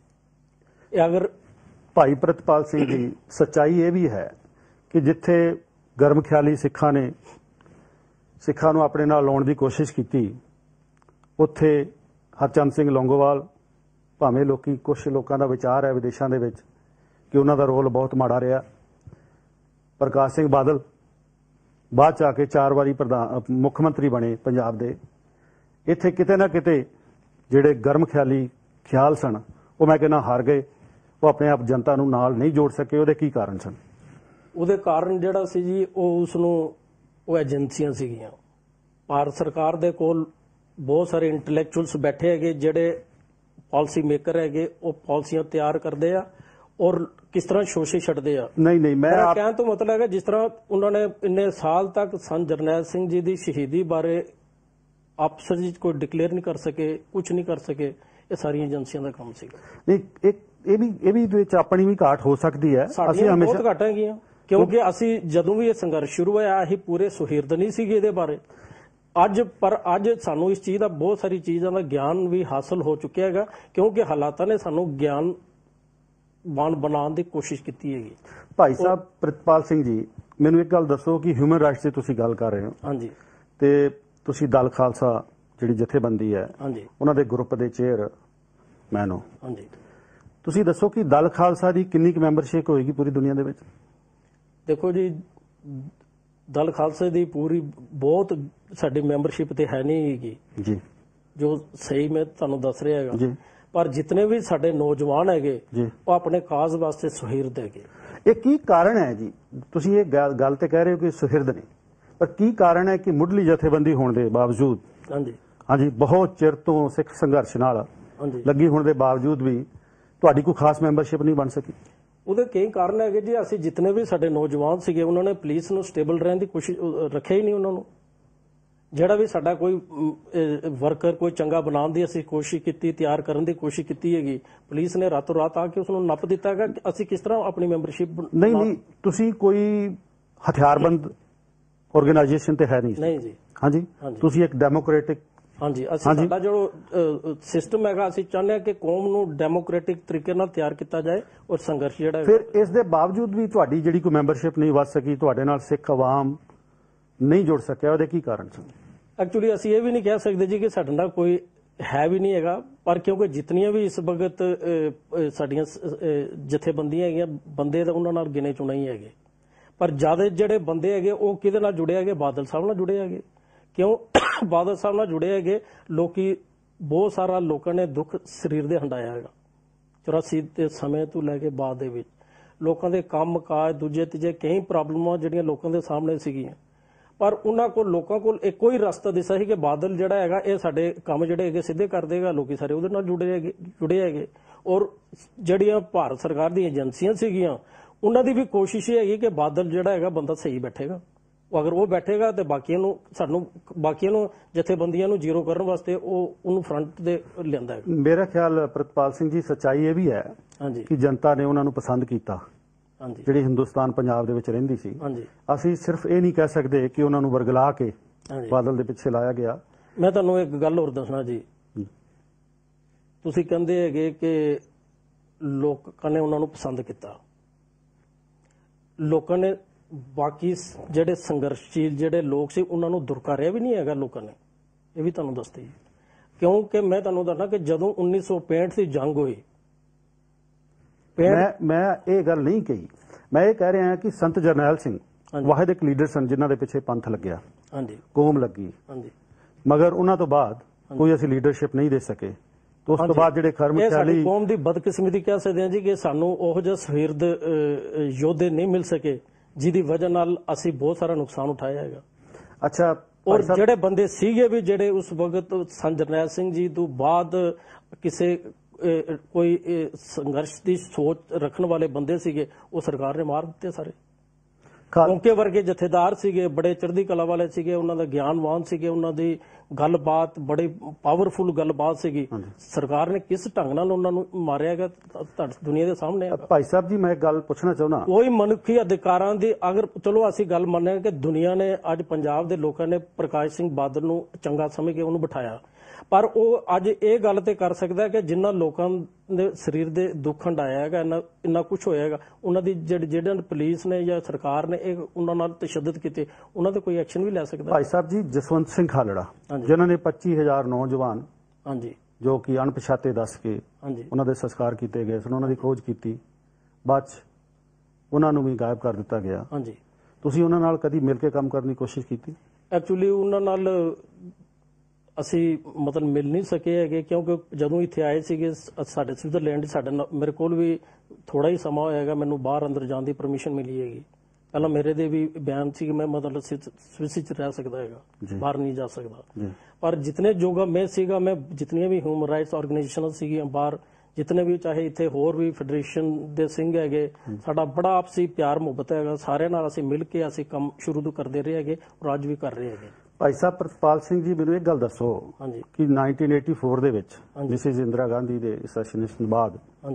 ਇਹ ਅਗਰ ਭਾਈ ਪ੍ਰਿਤਪਾਲ ਸਿੰਘ ਜੀ, ਸੱਚਾਈ ਇਹ ਵੀ ਹੈ ਕਿ ਜਿੱਥੇ ਗਰਮ ਖਿਆਲੀ ਸਿੱਖਾਂ ਨੇ ਸਿੱਖਾਂ ਨੂੰ ਆਪਣੇ ਨਾਲ ਲਾਉਣ ਦੀ ਕੋਸ਼ਿਸ਼ ਕੀਤੀ, ਉੱਥੇ ਹਰਚੰਦ ਸਿੰਘ ਲੌਂਗੋਵਾਲ, ਭਾਵੇਂ ਕੁਝ ਲੋਕਾਂ ਦਾ ਵਿਚਾਰ ਹੈ ਵਿਦੇਸ਼ਾਂ ਦੇ ਵਿੱਚ ਕਿ ਉਹਨਾਂ ਦਾ ਰੋਲ ਬਹੁਤ ਮਾੜਾ ਰਿਹਾ। ਪ੍ਰਕਾਸ਼ ਸਿੰਘ ਬਾਦਲ ਬਾਅਦ ਚ ਆ ਕੇ 4 ਵਾਰੀ ਮੁੱਖ ਮੰਤਰੀ ਬਣੇ ਪੰਜਾਬ ਦੇ। ਇੱਥੇ ਕਿਤੇ ਨਾ ਕਿਤੇ ਜਿਹੜੇ ਗਰਮ ਖਿਆਲੀ ਖਿਆਲ ਸਨ ਉਹ ਮੈਂ ਕਹਿੰਦਾ ਹਾਰ ਗਏ। ਉਹ ਆਪਣੇ ਆਪ ਜਨਤਾ ਨੂੰ ਨਾਲ ਨਹੀਂ ਜੋੜ ਸਕੇ। ਉਹਦੇ ਕੀ ਕਾਰਨ ਸਨ? ਉਹਦੇ ਕਾਰਨ ਜਿਹੜਾ ਸੀ ਜੀ, ਉਹ ਏਜੰਸੀਆਂ ਸੀਗੀਆਂ। ਭਾਰਤ ਸਰਕਾਰ ਦੇ ਕੋਲ ਬਹੁਤ ਸਾਰੇ ਇੰਟੈਲੈਕਚੁਅਲਸ ਬੈਠੇ ਹੈਗੇ ਜਿਹੜੇ ਪਾਲਿਸੀ ਮੇਕਰ ਹੈਗੇ, ਉਹ ਪਾਲਿਸੀਆਂ ਤਿਆਰ ਕਰਦੇ ਆ ਔਰ ਕਿਸ ਤਰ੍ਹਾਂ ਸ਼ੋਸ਼ੇ ਛੱਡਦੇ ਆ। ਨਹੀਂ ਮੈਂ ਕਹਿਣ ਤੋਂ ਮਤਲਬ ਹੈਗਾ ਜਿਸ ਤਰ੍ਹਾਂ ਉਹਨਾਂ ਨੇ ਇੰਨੇ ਸਾਲ ਤੱਕ ਸੰਤ ਜਰਨੈਲ ਸਿੰਘ ਜੀ ਦੀ ਸ਼ਹੀਦੀ ਬਾਰੇ ਆਪਸ ਵਿੱਚ ਕੋਈ ਡਿਕਲੇਅਰ ਨਹੀਂ ਕਰ ਸਕੇ, ਕੁਝ ਨਹੀਂ ਕਰ ਸਕੇ। ਇਹ ਸਾਰੀਆਂ ਏਜੰਸੀਆਂ ਦਾ ਕੰਮ ਸੀਗਾ। ਨਹੀਂ ਇਹ ਵੀ ਵਿੱਚ ਆਪਣੀ ਵੀ ਘਾਟ ਹੋ ਸਕਦੀ ਹੈ। ਅਸੀਂ ਬਹੁਤ ਘਾਟ ਹੈਗੀਆਂ ਕਿਉਂਕਿ ਅਸੀਂ ਜਦੋਂ ਵੀ ਇਹ ਸੰਘਰਸ਼ ਸ਼ੁਰੂ ਹੋਇਆ ਅਸੀਂ ਪੂਰੇ ਸੁਹਿਰਦ ਨਹੀਂ ਸੀਗੇ ਇਹਦੇ ਬਾਰੇ। ਅੱਜ ਸਾਨੂੰ ਇਸ ਚੀਜ਼ ਦਾ ਬਹੁਤ ਸਾਰੀ ਚੀਜ਼ਾਂ ਦਾ ਗਿਆਨ ਵੀ ਹਾਸਲ ਹੋ ਚੁੱਕਿਆ ਹੈਗਾ ਕਿਉਂਕਿ ਹਾਲਾਤਾਂ ਨੇ ਸਾਨੂੰ ਗਿਆਨ ਬਣਾਉਣ ਦੀ ਕੋਸ਼ਿਸ਼ ਕੀਤੀ ਹੈਗੀ। ਭਾਈ ਸਾਹਿਬ ਪ੍ਰਿਤਪਾਲ ਸਿੰਘ ਜੀ, ਮੈਨੂੰ ਇੱਕ ਗੱਲ ਦੱਸੋ ਕਿ ਹਿਊਮਨ ਰਾਈਟਸ ਦੀ ਤੁਸੀਂ ਗੱਲ ਕਰ ਰਹੇ ਹੋ। ਹਾਂਜੀ। ਤੇ ਤੁਸੀਂ ਦਲ ਖਾਲਸਾ ਜਿਹੜੀ ਜਥੇਬੰਦੀ ਹੈ, ਹਾਂਜੀ, ਉਹਨਾਂ ਦੇ ਗਰੁੱਪ ਦੇ ਚੇਅਰਮੈਨ ਹੋ। ਹਾਂਜੀ। ਤੁਸੀਂ ਦੱਸੋ ਕਿ ਦਲ ਖਾਲਸਾ ਦੀ ਕਿੰਨੀ ਕੁ ਮੈਂਬਰਸ਼ਿਪ ਹੋਏਗੀ ਪੂਰੀ ਦੁਨੀਆ ਦੇ ਵਿੱਚ? ਦੇਖੋ ਜੀ, ਦਲ ਖਾਲਸੇ ਦੀ ਪੂਰੀ ਬਹੁਤ ਸਾਡੀ ਮੈਂਬਰਸ਼ਿਪ ਤੇ ਹੈ ਨਹੀਂ ਹੈਗੀ ਜੀ, ਜੋ ਸਹੀ ਮੈਂ ਤੁਹਾਨੂੰ ਦੱਸ ਰਿਹਾ ਹੈਗਾ ਜੀ। ਪਰ ਜਿਤਨੇ ਵੀ ਸਾਡੇ ਨੌਜਵਾਨ ਹੈਗੇ ਜੀ, ਉਹ ਆਪਣੇ ਕਾਜ਼ ਵਾਸਤੇ ਸੁਹਿਰਦ ਹੈਗੇ। ਇਹ ਕੀ ਕਾਰਨ ਹੈ ਜੀ? ਤੁਸੀਂ ਇਹ ਗੱਲ ਤੇ ਕਹਿ ਰਹੇ ਹੋ ਕਿ ਸੁਹਿਰਦ ਨੇ, ਪਰ ਕੀ ਕਾਰਨ ਹੈ ਕਿ ਮੁੱਢਲੀ ਜਥੇਬੰਦੀ ਹੋਣ ਦੇ ਬਾਵਜੂਦ, ਹਾਂਜੀ ਬਹੁਤ ਚਿਰ ਤੋਂ ਸਿੱਖ ਸੰਘਰਸ਼ ਨਾਲ ਲੱਗੀ ਹੋਣ ਦੇ ਬਾਵਜੂਦ ਵੀ ਤੁਹਾਡੀ ਕੋਈ ਖਾਸ ਮੈਂਬਰਸ਼ਿਪ ਨਹੀਂ ਬਣ ਸਕੀ? ਉਹਦੇ ਕਈ ਕਾਰਨ ਹੈਗੇ ਜੀ। ਅਸੀਂ ਜਿਤਨੇ ਵੀ ਸਾਡੇ ਨੌਜਵਾਨ ਸੀਗੇ ਉਹਨਾਂ ਨੇ ਪੁਲਿਸ ਨੂੰ ਸਟੇਬਲ ਰਹਿਣ ਦੀ ਕੋਸ਼ਿਸ਼ ਰੱਖਿਆ ਹੀ ਨਹੀਂ। ਉਹਨਾਂ ਨੂੰ ਜਿਹੜਾ ਵੀ ਸਾਡਾ ਕੋਈ ਵਰਕਰ ਕੋਈ ਚੰਗਾ ਬਣਾਉਣ ਦੀ ਅਸੀਂ ਕੋਸ਼ਿਸ਼ ਕੀਤੀ, ਤਿਆਰ ਕਰਨ ਦੀ ਕੋਸ਼ਿਸ਼ ਕੀਤੀ ਹੈਗੀ, ਪੁਲਿਸ ਨੇ ਰਾਤੋਂ ਰਾਤ ਆ ਕੇ ਉਸ ਨੂੰ ਨੱਪ ਦਿੱਤਾ ਹੈਗਾ। ਅਸੀਂ ਕਿਸ ਤਰ੍ਹਾਂ ਆਪਣੀ ਮੈਂਬਰਸ਼ਿਪ? ਨਹੀਂ, ਤੁਸੀਂ ਕੋਈ ਹਥਿਆਰਬੰਦ ਆਰਗੇਨਾਈਜੇਸ਼ਨ ਤੇ ਹੈ ਨਹੀਂ? ਨਹੀਂ ਜੀ। ਹਾਂਜੀ, ਤੁਸੀਂ ਇੱਕ ਡੈਮੋਕ੍ਰੈਟਿਕ। ਹਾਂਜੀ, ਅਸੀਂ ਸਾਡਾ ਜੋ ਸਿਸਟਮ ਹੈਗਾ ਅਸੀਂ ਚਾਹੁੰਦੇ ਹਾਂ ਕਿ ਕੌਮ ਨੂੰ ਡੈਮੋਕ੍ਰੈਟਿਕ ਤਰੀਕੇ ਨਾਲ ਤਿਆਰ ਕੀਤਾ ਜਾਏ ਔਰ ਸੰਘਰਸ਼ ਜਿਹੜਾ ਫਿਰ ਇਸ ਦੇ ਬਾਵਜੂਦ ਵੀ ਤੁਹਾਡੀ ਜਿਹੜੀ ਕੋਈ ਮੈਂਬਰਸ਼ਿਪ ਨਹੀਂ ਵੱਧ ਸਕੀ, ਤੁਹਾਡੇ ਨਾਲ ਸਿੱਖ ਆਵਾਮ ਨਹੀਂ ਜੁੜ ਸਕਿਆ, ਉਹਦੇ ਕੀ ਕਾਰਨ ਸਨ? ਐਕਚੁਅਲੀ ਅਸੀਂ ਇਹ ਵੀ ਨਹੀਂ ਕਹਿ ਸਕਦੇ ਜੀ ਕਿ ਸਾਡੇ ਨਾਲ ਕੋਈ ਹੈ ਵੀ ਨਹੀਂ ਹੈਗਾ, ਪਰ ਕਿਉਂਕਿ ਜਿਤਨੀਆਂ ਵੀ ਇਸ ਵਕਤ ਸਾਡੀਆਂ ਜਥੇਬੰਦੀਆਂ ਹੈਗੀਆਂ ਬੰਦੇ ਤਾਂ ਉਹਨਾਂ ਨਾਲ ਗਿਣੇ ਚੁਣੇ ਹੀ ਹੈਗੇ, ਪਰ ਜ਼ਿਆਦਾ ਜਿਹੜੇ ਬੰਦੇ ਹੈਗੇ ਉਹ ਕਿਹਦੇ ਨਾਲ ਜੁੜੇ ਹੈਗੇ? ਬਾਦਲ ਸਾਹਿਬ ਨਾਲ ਜੁੜੇ ਹੈਗੇ। ਕਿਉਂ ਬਾਦਲ ਸਾਹਿਬ ਨਾਲ ਜੁੜੇ ਹੈਗੇ? ਲੋਕੀ ਬਹੁਤ ਸਾਰਾ ਲੋਕਾਂ ਨੇ ਦੁੱਖ ਸਰੀਰ ਦੇ ਹੰਡਾਇਆ ਹੈਗਾ 84 ਦੇ ਸਮੇਂ ਤੋਂ ਲੈ ਕੇ ਬਾਅਦ ਦੇ ਵਿੱਚ। ਲੋਕਾਂ ਦੇ ਕੰਮ ਕਾਜ ਦੂਜੇ ਤੀਜੇ ਕਈ ਪ੍ਰੋਬਲਮਾਂ ਜਿਹੜੀਆਂ ਲੋਕਾਂ ਦੇ ਸਾਹਮਣੇ ਸੀਗੀਆਂ, ਪਰ ਉਹਨਾਂ ਕੋਲ ਲੋਕਾਂ ਕੋਲ ਇੱਕੋ ਹੀ ਰਸਤਾ ਦਿਸਿਆ ਸੀ ਕਿ ਬਾਦਲ ਜਿਹੜਾ ਹੈਗਾ ਇਹ ਸਾਡੇ ਕੰਮ ਜਿਹੜੇ ਹੈਗੇ ਸਿੱਧੇ ਕਰ ਦੇਗਾ। ਲੋਕੀ ਸਾਰੇ ਉਹਦੇ ਨਾਲ ਜੁੜੇ ਹੈਗੇ ਔਰ ਜਿਹੜੀਆਂ ਭਾਰਤ ਸਰਕਾਰ ਦੀਆਂ ਏਜੰਸੀਆਂ ਸੀਗੀਆਂ ਉਹਨਾਂ ਦੀ ਵੀ ਕੋਸ਼ਿਸ਼ ਇਹ ਹੈਗੀ ਕਿ ਬਾਦਲ ਜਿਹੜਾ ਹੈਗਾ ਬੰਦਾ ਸਹੀ ਬੈਠੇਗਾ। ਅਗਰ ਉਹ ਬੈਠੇਗਾ ਤੇ ਬਾਕੀਆਂ ਨੂੰ ਜਥੇਬੰਦੀਆਂ ਨੂੰ ਜ਼ੀਰੋ ਕਰਨ ਵਾਸਤੇ ਉਹਨੂੰ ਫਰੰਟ ਦੇ ਲਿਆਂਦਾ ਹੈ। ਮੇਰਾ ਖਿਆਲ ਪ੍ਰਿਤਪਾਲ ਸਿੰਘ ਜੀ ਸੱਚਾਈ ਇਹ ਵੀ ਹੈ ਕਿ ਜਨਤਾ ਨੇ ਉਹਨਾਂ ਨੂੰ ਪਸੰਦ ਕੀਤਾ, ਜਿਹੜੀ ਹਿੰਦੁਸਤਾਨ ਪੰਜਾਬ ਦੇ ਵਿੱਚ ਰਹਿੰਦੀ ਸੀ। ਅਸੀਂ ਸਿਰਫ ਇਹ ਨਹੀਂ ਕਹਿ ਸਕਦੇ ਕਿ ਉਹਨਾਂ ਨੂੰ ਵਰਗਲਾ ਕੇ ਬਾਦਲ ਦੇ ਪਿੱਛੇ ਲਾਇਆ ਗਿਆ। ਮੈਂ ਤੁਹਾਨੂੰ ਇੱਕ ਗੱਲ ਹੋਰ ਦੱਸਣਾ ਜੀ, ਤੁਸੀਂ ਕਹਿੰਦੇ ਹੈਗੇ ਕਿ ਲੋਕਾਂ ਨੇ ਉਹਨਾਂ ਨੂੰ ਪਸੰਦ ਕੀਤਾ। ਲੋਕਾਂ ਨੇ ਬਾਕੀ ਜਿਹੜੇ ਸੰਘਰਸ਼ਸ਼ੀਲ ਜਿਹੜੇ ਲੋਕ ਸੀ ਉਹਨਾਂ ਨੂੰ ਦੁਰਕਾਰਿਆ ਵੀ ਨਹੀਂ ਹੈਗਾ ਲੋਕਾਂ ਨੇ, ਇਹ ਵੀ ਤੁਹਾਨੂੰ ਦੱਸਦੀ। ਕਿਉਂਕਿ ਮੈਂ ਤੁਹਾਨੂੰ ਦੱਸਣਾ ਕਿ ਜਦੋਂ 1965 ਦੀ ਜੰਗ ਹੋਈ, ਮੈਂ ਇਹ ਗੱਲ ਨਹੀਂ ਕਹੀ, ਮੈਂ ਇਹ ਕਹਿ ਰਿਹਾ ਕਿ ਸੰਤ ਜਰਨੈਲ ਸਿੰਘ ਵਾਹਿਦ ਇੱਕ ਲੀਡਰ ਸਨ ਜਿਨ੍ਹਾਂ ਦੇ ਪਿੱਛੇ ਪੰਥ ਲੱਗਿਆ, ਹਾਂਜੀ, ਕੌਮ ਲੱਗੀ, ਹਾਂਜੀ, ਮਗਰ ਉਹਨਾਂ ਤੋਂ ਬਾਅਦ ਕੋਈ ਅਸੀਂ ਲੀਡਰਸ਼ਿਪ ਨਹੀਂ ਦੇ ਸਕੇ। ਉਸ ਤੋਂ ਬਾਅਦ ਜਿਹੜੇ ਸਾਡੀ ਕੌਮ ਦੀ ਬਦਕਿਸਮਤੀ ਕਹਿ ਸਕਦੇ ਹਾਂ ਜੀ ਕਿ ਸਾਨੂੰ ਉਹੋ ਜਿਹੇ ਸਫੀਰਦ ਯੋਧੇ ਨਹੀਂ ਮਿਲ ਸਕੇ ਜਿਹਦੀ ਵਜ੍ਹਾ ਨਾਲ ਅਸੀਂ ਬਹੁਤ ਸਾਰਾ ਨੁਕਸਾਨ ਉਠਾਇਆ ਹੈਗਾ। ਅੱਛਾ, ਔਰ ਜਿਹੜੇ ਬੰਦੇ ਸੀਗੇ ਵੀ ਜਿਹੜੇ ਉਸ ਵਕਤ ਸੰਤ ਜਰਨੈਲ ਸਿੰਘ ਜੀ ਤੋਂ ਬਾਅਦ ਕਿਸੇ ਕੋਈ ਸੰਘਰਸ਼ ਦੀ ਸੋਚ ਰੱਖਣ ਵਾਲੇ ਬੰਦੇ ਸੀਗੇ, ਉਹ ਸਰਕਾਰ ਨੇ ਮਾਰ ਦਿੱਤੇ ਸਾਰੇ। ਕੌਂਕੇ ਵਰਗੇ ਜਥੇਦਾਰ ਸੀਗੇ, ਬੜੇ ਚੜ੍ਹਦੀ ਕਲਾ ਵਾਲੇ ਸੀਗੇ, ਉਹਨਾਂ ਦਾ ਗਿਆਨਵਾਨ ਸੀਗੇ, ਉਹਨਾਂ ਦੀ ਗੱਲਬਾਤ ਬੜੀ ਪਾਵਰਫੁਲ ਗੱਲਬਾਤ ਸੀਗੀ। ਸਰਕਾਰ ਨੇ ਕਿਸ ਢੰਗ ਨਾਲ ਉਹਨਾਂ ਨੂੰ ਮਾਰਿਆ ਗਿਆ ਦੁਨੀਆ ਦੇ ਸਾਹਮਣੇ। ਭਾਈ ਸਾਹਿਬ ਜੀ, ਮੈਂ ਇੱਕ ਗੱਲ ਪੁੱਛਣਾ ਚਾਹੁੰਦਾ, ਕੋਈ ਮਨੁੱਖੀ ਅਧਿਕਾਰਾਂ ਦੀ ਅਗਰ ਚਲੋ ਅਸੀਂ ਗੱਲ ਮੰਨੇ ਕਿ ਦੁਨੀਆ ਨੇ ਅੱਜ ਪੰਜਾਬ ਦੇ ਲੋਕਾਂ ਨੇ ਪ੍ਰਕਾਸ਼ ਸਿੰਘ ਬਾਦਲ ਨੂੰ ਚੰਗਾ ਸਮਝ ਕੇ ਉਹਨੂੰ ਬਿਠਾਇਆ, ਪਰ ਉਹ ਅੱਜ ਇਹ ਗੱਲ ਤੇ ਕਰ ਸਕਦਾ ਕਿ ਜਿਨ੍ਹਾਂ ਲੋਕਾਂ ਦੇ ਸਰੀਰ ਦੇ ਦੁੱਖ ਹੰਡਾਇਆ ਹੈਗਾ, ਇੰਨਾ ਕੁਝ ਹੋਇਆ ਹੈਗਾ, ਉਹਨਾਂ ਦੀ ਜਿਹੜੇ ਪੁਲਿਸ ਨੇ ਜਾਂ ਸਰਕਾਰ ਨੇ ਇਹ ਉਹਨਾਂ ਨਾਲ ਤਸ਼ੱਦਦ ਕੀਤੇ, ਉਹਨਾਂ ਤੇ ਕੋਈ ਐਕਸ਼ਨ ਵੀ ਲੈ ਸਕਦਾ। ਭਾਈ ਸਾਹਿਬ ਜੀ, ਜਸਵੰਤ ਸਿੰਘ ਖਾਲੜਾ ਜਿਨ੍ਹਾਂ ਨੇ 25,000 ਨੌਜਵਾਨ ਹਾਂਜੀ ਜੋ ਕਿ ਅਣਪਛਾਤੇ ਦੱਸ ਕੇ ਉਹਨਾਂ ਦੇ ਸੰਸਕਾਰ ਕੀਤੇ ਗਏ ਸਨ, ਉਹਨਾਂ ਦੀ ਖੋਜ ਕੀਤੀ, ਬਾਅਦ 'ਚ ਉਹਨਾਂ ਨੂੰ ਵੀ ਗਾਇਬ ਕਰ ਦਿੱਤਾ ਗਿਆ। ਹਾਂਜੀ, ਤੁਸੀਂ ਉਹਨਾਂ ਨਾਲ ਕਦੀ ਮਿਲ ਕੇ ਕੰਮ ਕਰਨ ਦੀ ਕੋਸ਼ਿਸ਼ ਕੀਤੀ? ਐਕਚੁਅਲੀ ਉਹਨਾਂ ਨਾਲ ਅਸੀਂ ਮਤਲਬ ਮਿਲ ਨਹੀਂ ਸਕੇ ਹੈਗੇ, ਕਿਉਂਕਿ ਜਦੋਂ ਇੱਥੇ ਆਏ ਸੀਗੇ ਸਾਡੇ ਸਵਿਟਜ਼ਰਲੈਂਡ, ਮੇਰੇ ਕੋਲ ਵੀ ਥੋੜਾ ਹੀ ਸਮਾਂ ਹੋਇਆਗਾ ਮੈਨੂੰ ਬਾਹਰ ਅੰਦਰ ਜਾਣ ਦੀ ਪਰਮਿਸ਼ਨ ਮਿਲੀ ਹੈਗੀ। ਪਹਿਲਾਂ ਮੇਰੇ ਦੇ ਵੀ ਬਿਆਨ ਸੀ ਕਿ ਮੈਂ ਮਤਲਬ ਸਵਿਸ ਵਿੱਚ ਰਹਿ ਸਕਦਾ ਹੈਗਾ, ਬਾਹਰ ਨਹੀਂ ਜਾ ਸਕਦਾ। ਪਰ ਜਿਤਨੇ ਜੋਗਾ ਮੈਂ ਸੀਗਾ, ਮੈਂ ਜਿਤਨੀਆਂ ਵੀ ਹਿਊਮਨ ਰਾਈਟਸ ਆਰਗੇਨਾਈਜੇਸ਼ਨਾਂ ਸੀਗੀਆਂ ਬਾਹਰ, ਜਿਤਨੇ ਵੀ ਚਾਹੇ ਇੱਥੇ ਹੋਰ ਵੀ ਫੈਡਰੇਸ਼ਨ ਦੇ ਸਿੰਘ ਹੈਗੇ, ਸਾਡਾ ਬੜਾ ਆਪਸੀ ਪਿਆਰ ਮੁਹੱਬਤ ਹੈਗਾ, ਸਾਰਿਆਂ ਨਾਲ ਅਸੀਂ ਮਿਲ ਕੇ ਅਸੀਂ ਕੰਮ ਸ਼ੁਰੂ ਤੋਂ ਕਰਦੇ ਰਹੇ ਹੈਗੇ ਔਰ ਅੱਜ ਵੀ ਕਰ ਰਹੇ ਹੈਗੇ। ਭਾਈ ਸਾਹਿਬ ਪ੍ਰਿਤਪਾਲ ਸਿੰਘ ਜੀ, ਮੈਨੂੰ ਇੱਕ ਗੱਲ ਦੱਸੋ ਕਿ 1984 ਦੇ ਵਿੱਚ ਮਿਸਿਸ ਇੰਦਰਾ ਗਾਂਧੀ ਦੇ ਅਸੈਸੀਨੇਸ਼ਨ ਬਾਅਦ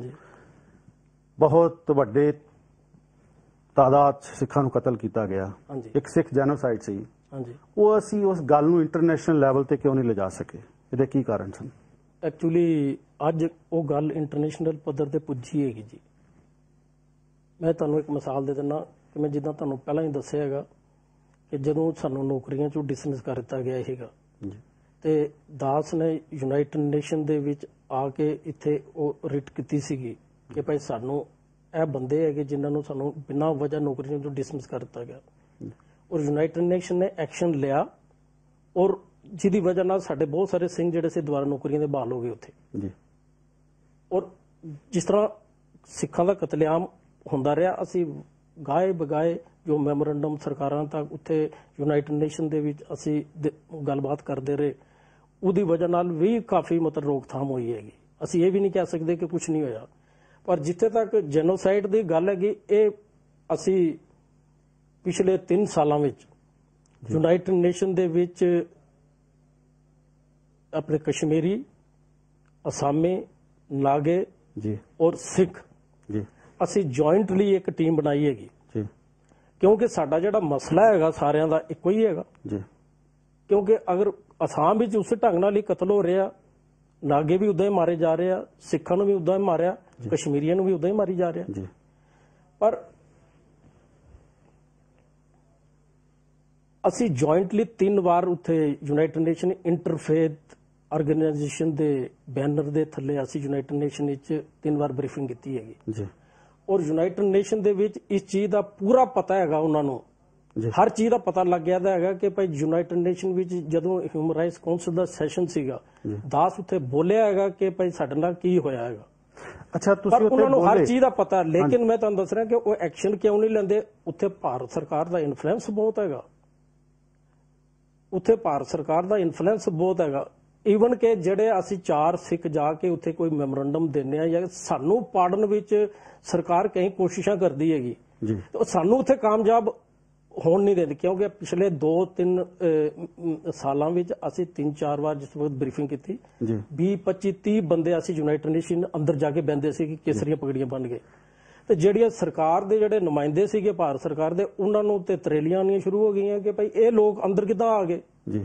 ਬਹੁਤ ਵੱਡੇ ਤਾਦਾਦ ਸਿੱਖਾਂ ਨੂੰ ਕਤਲ ਕੀਤਾ ਗਿਆ, ਇੱਕ ਸਿੱਖ ਜੈਨੋਸਾਈਡ ਸੀ, ਉਹ ਅਸੀਂ ਉਸ ਗੱਲ ਨੂੰ ਇੰਟਰਨੈਸ਼ਨਲ ਲੈਵਲ ਤੇ ਕਿਉਂ ਨਹੀਂ ਲਿਜਾ ਸਕੇ? ਇਹਦੇ ਕੀ ਕਾਰਨ ਸਨ? ਐਕਚੁਅਲੀ ਅੱਜ ਉਹ ਗੱਲ ਇੰਟਰਨੈਸ਼ਨਲ ਪੱਧਰ ਤੇ ਪੁੱਜੀ ਹੈਗੀ ਜੀ। ਮੈਂ ਤੁਹਾਨੂੰ ਇੱਕ ਮਿਸਾਲ ਦੇ ਦਿੰਦਾ ਕਿ ਮੈਂ ਜਿੱਦਾਂ ਤੁਹਾਨੂੰ ਪਹਿਲਾਂ ਹੀ ਦੱਸਿਆ ਹੈਗਾ ਕਿ ਜਦੋਂ ਸਾਨੂੰ ਨੌਕਰੀਆਂ ਚੋਂ ਡਿਸਮਿਸ ਕਰ ਦਿੱਤਾ ਗਿਆ ਹੈਗਾ ਤੇ ਦਾਸ ਨੇ ਯੂਨਾਈਟਿਡ ਨੇਸ਼ਨ ਦੇ ਵਿੱਚ ਆ ਕੇ ਇੱਥੇ ਉਹ ਰਿਟ ਕੀਤੀ ਸੀਗੀ ਕਿ ਭਾਈ ਸਾਨੂੰ ਇਹ ਬੰਦੇ ਹੈਗੇ ਜਿਨ੍ਹਾਂ ਨੂੰ ਸਾਨੂੰ ਬਿਨਾਂ ਵਜ੍ਹਾ ਨੌਕਰੀਆਂ ਚੋਂ ਡਿਸਮਿਸ ਕਰ ਦਿੱਤਾ ਗਿਆ, ਔਰ ਯੂਨਾਈਟਿਡ ਨੇਸ਼ਨ ਨੇ ਐਕਸ਼ਨ ਲਿਆ ਔਰ ਜਿਹਦੀ ਵਜ੍ਹਾ ਨਾਲ ਸਾਡੇ ਬਹੁਤ ਸਾਰੇ ਸਿੰਘ ਜਿਹੜੇ ਸੀ ਦੁਬਾਰਾ ਨੌਕਰੀਆਂ ਦੇ ਬਹਾਲ ਹੋ ਗਏ ਉੱਥੇ। ਔਰ ਜਿਸ ਤਰ੍ਹਾਂ ਸਿੱਖਾਂ ਦਾ ਕਤਲੇਆਮ ਹੁੰਦਾ ਰਿਹਾ, ਅਸੀਂ ਗਾਏ ਬਗਾਏ ਜੋ ਮੈਮੋਰੰਡਮ ਸਰਕਾਰਾਂ ਤੱਕ ਉੱਥੇ ਯੂਨਾਈਟਿਡ ਨੇਸ਼ਨ ਦੇ ਵਿੱਚ ਅਸੀਂ ਗੱਲਬਾਤ ਕਰਦੇ ਰਹੇ, ਉਹਦੀ ਵਜ੍ਹਾ ਨਾਲ ਵੀ ਕਾਫੀ ਮਤਲਬ ਰੋਕਥਾਮ ਹੋਈ ਹੈਗੀ। ਅਸੀਂ ਇਹ ਵੀ ਨਹੀਂ ਕਹਿ ਸਕਦੇ ਕਿ ਕੁਝ ਨਹੀਂ ਹੋਇਆ, ਪਰ ਜਿੱਥੇ ਤੱਕ ਜੈਨੋਸਾਈਡ ਦੀ ਗੱਲ ਹੈਗੀ, ਇਹ ਅਸੀਂ ਪਿਛਲੇ 3 ਸਾਲਾਂ ਵਿੱਚ ਯੂਨਾਈਟਿਡ ਨੇਸ਼ਨ ਦੇ ਵਿੱਚ ਆਪਣੇ ਕਸ਼ਮੀਰੀ, ਅਸਾਮੀ, ਨਾਗੇ ਔਰ ਸਿੱਖ ਅਸੀਂ ਜੁਆਇੰਟਲੀ ਇੱਕ ਟੀਮ ਬਣਾਈ ਹੈਗੀ, ਕਿਉਂਕਿ ਸਾਡਾ ਜਿਹੜਾ ਮਸਲਾ ਹੈਗਾ ਸਾਰਿਆਂ ਦਾ ਇੱਕੋ ਹੀ ਹੈਗਾ। ਕਿਉਂਕਿ ਅਗਰ ਅਸਾਮ ਵਿੱਚ ਉਸੇ ਢੰਗ ਨਾਲ ਹੀ ਕਤਲ ਹੋ ਰਿਹਾ, ਨਾਗੇ ਵੀ ਉਦਾਂ ਹੀ ਮਾਰੇ ਜਾ ਰਹੇ ਆ, ਸਿੱਖਾਂ ਨੂੰ ਵੀ ਉਦਾਂ ਹੀ ਮਾਰਿਆ, ਕਸ਼ਮੀਰੀਆਂ ਨੂੰ ਵੀ ਉਦਾਂ ਹੀ ਮਾਰੀ ਜਾ ਰਿਹਾ। ਪਰ ਅਸੀਂ ਜੁਆਇੰਟਲੀ 3 ਵਾਰ ਉੱਥੇ ਯੂਨਾਈਟਿਡ ਨੇਸ਼ਨ ਇੰਟਰਫੇਥ ਆਰਗੇਨਾਈਜੇਸ਼ਨ ਦੇ ਬੈਨਰ ਦੇ ਥੱਲੇ ਅਸੀਂ ਯੂਨਾਈਟਿਡ ਨੇਸ਼ਨ ਵਿੱਚ 3 ਵਾਰ ਬਰੀਫਿੰਗ ਕੀਤੀ ਹੈਗੀ। ਔਰ ਯੂਨਾਈਟਿਡ ਨੇਸ਼ਨ ਦੇ ਵਿੱਚ ਇਸ ਚੀਜ਼ ਦਾ ਪੂਰਾ ਪਤਾ ਹੈਗਾ, ਉਹਨਾਂ ਨੂੰ ਹਰ ਚੀਜ਼ ਦਾ ਪਤਾ ਲੱਗ ਗਿਆ ਹੈਗਾ ਕਿ ਭਾਈ ਯੂਨਾਈਟਿਡ ਨੇਸ਼ਨ ਵਿੱਚ ਜਦੋਂ ਹਿਊਮਨ ਰਾਈਟਸ ਕਾਉਂਸਲ ਦਾ ਸੈਸ਼ਨ ਸੀਗਾ, ਦਾਸ ਉੱਥੇ ਬੋਲਿਆ ਹੈਗਾ ਕਿ ਭਾਈ ਸਾਡੇ ਨਾਲ ਕੀ ਹੋਇਆ ਹੈਗਾ। ਅੱਛਾ, ਤੁਸੀਂ ਉਹਨਾਂ ਨੂੰ ਹਰ ਚੀਜ਼ ਦਾ ਪਤਾ, ਲੇਕਿਨ ਮੈਂ ਤੁਹਾਨੂੰ ਦੱਸ ਰਿਹਾ ਕਿ ਉਹ ਐਕਸ਼ਨ ਕਿਉਂ ਨਹੀਂ ਲੈਂਦੇ? ਉੱਥੇ ਭਾਰਤ ਸਰਕਾਰ ਦਾ ਇਨਫਲੂਐਂਸ ਬਹੁਤ ਹੈਗਾ, ਉੱਥੇ ਭਾਰਤ ਸਰਕਾਰ ਦਾ ਇਨਫਲੂਐਂਸ ਬਹੁਤ ਹੈਗਾ। ਈਵਨ ਕਿ ਜਿਹੜੇ ਅਸੀਂ 4 ਸਿੱਖ ਜਾ ਕੇ ਉੱਥੇ ਕੋਈ ਮੈਮੋਰੰਡਮ ਦਿੰਦੇ ਆ ਜਾਂ ਸਾਨੂੰ ਪਾੜਨ ਵਿੱਚ ਸਰਕਾਰ ਕਈ ਕੋਸ਼ਿਸ਼ਾਂ ਕਰਦੀ ਹੈਗੀ, ਤੇ ਸਾਨੂੰ ਉੱਥੇ ਕਾਮਯਾਬ ਹੋਣ ਨਹੀਂ ਦਿੰਦੇ, ਕਿਉਂਕਿ ਪਿਛਲੇ 2-3 ਸਾਲਾਂ ਵਿੱਚ ਅਸੀਂ 3-4 ਵਾਰ ਜਿਸ ਵਕਤ ਬਰੀਫਿੰਗ ਕੀਤੀ, 20-25-30 ਬੰਦੇ ਅਸੀਂ ਯੂਨਾਈਟਿਡ ਨੇਸ਼ਨ ਅੰਦਰ ਜਾ ਕੇ ਬਹਿੰਦੇ ਸੀ ਕਿ ਕੇਸਰੀਆਂ ਪਗੜੀਆਂ ਬਣ ਗਏ, ਤੇ ਜਿਹੜੀਆਂ ਸਰਕਾਰ ਦੇ ਜਿਹੜੇ ਨੁਮਾਇੰਦੇ ਸੀਗੇ ਭਾਰਤ ਸਰਕਾਰ ਦੇ, ਉਹਨਾਂ ਨੂੰ ਤੇ ਤਰੇਲੀਆਂ ਆਉਣੀਆਂ ਸ਼ੁਰੂ ਹੋ ਗਈਆਂ ਕਿ ਭਾਈ ਇਹ ਲੋਕ ਅੰਦਰ ਕਿੱਦਾਂ ਆ ਗਏ।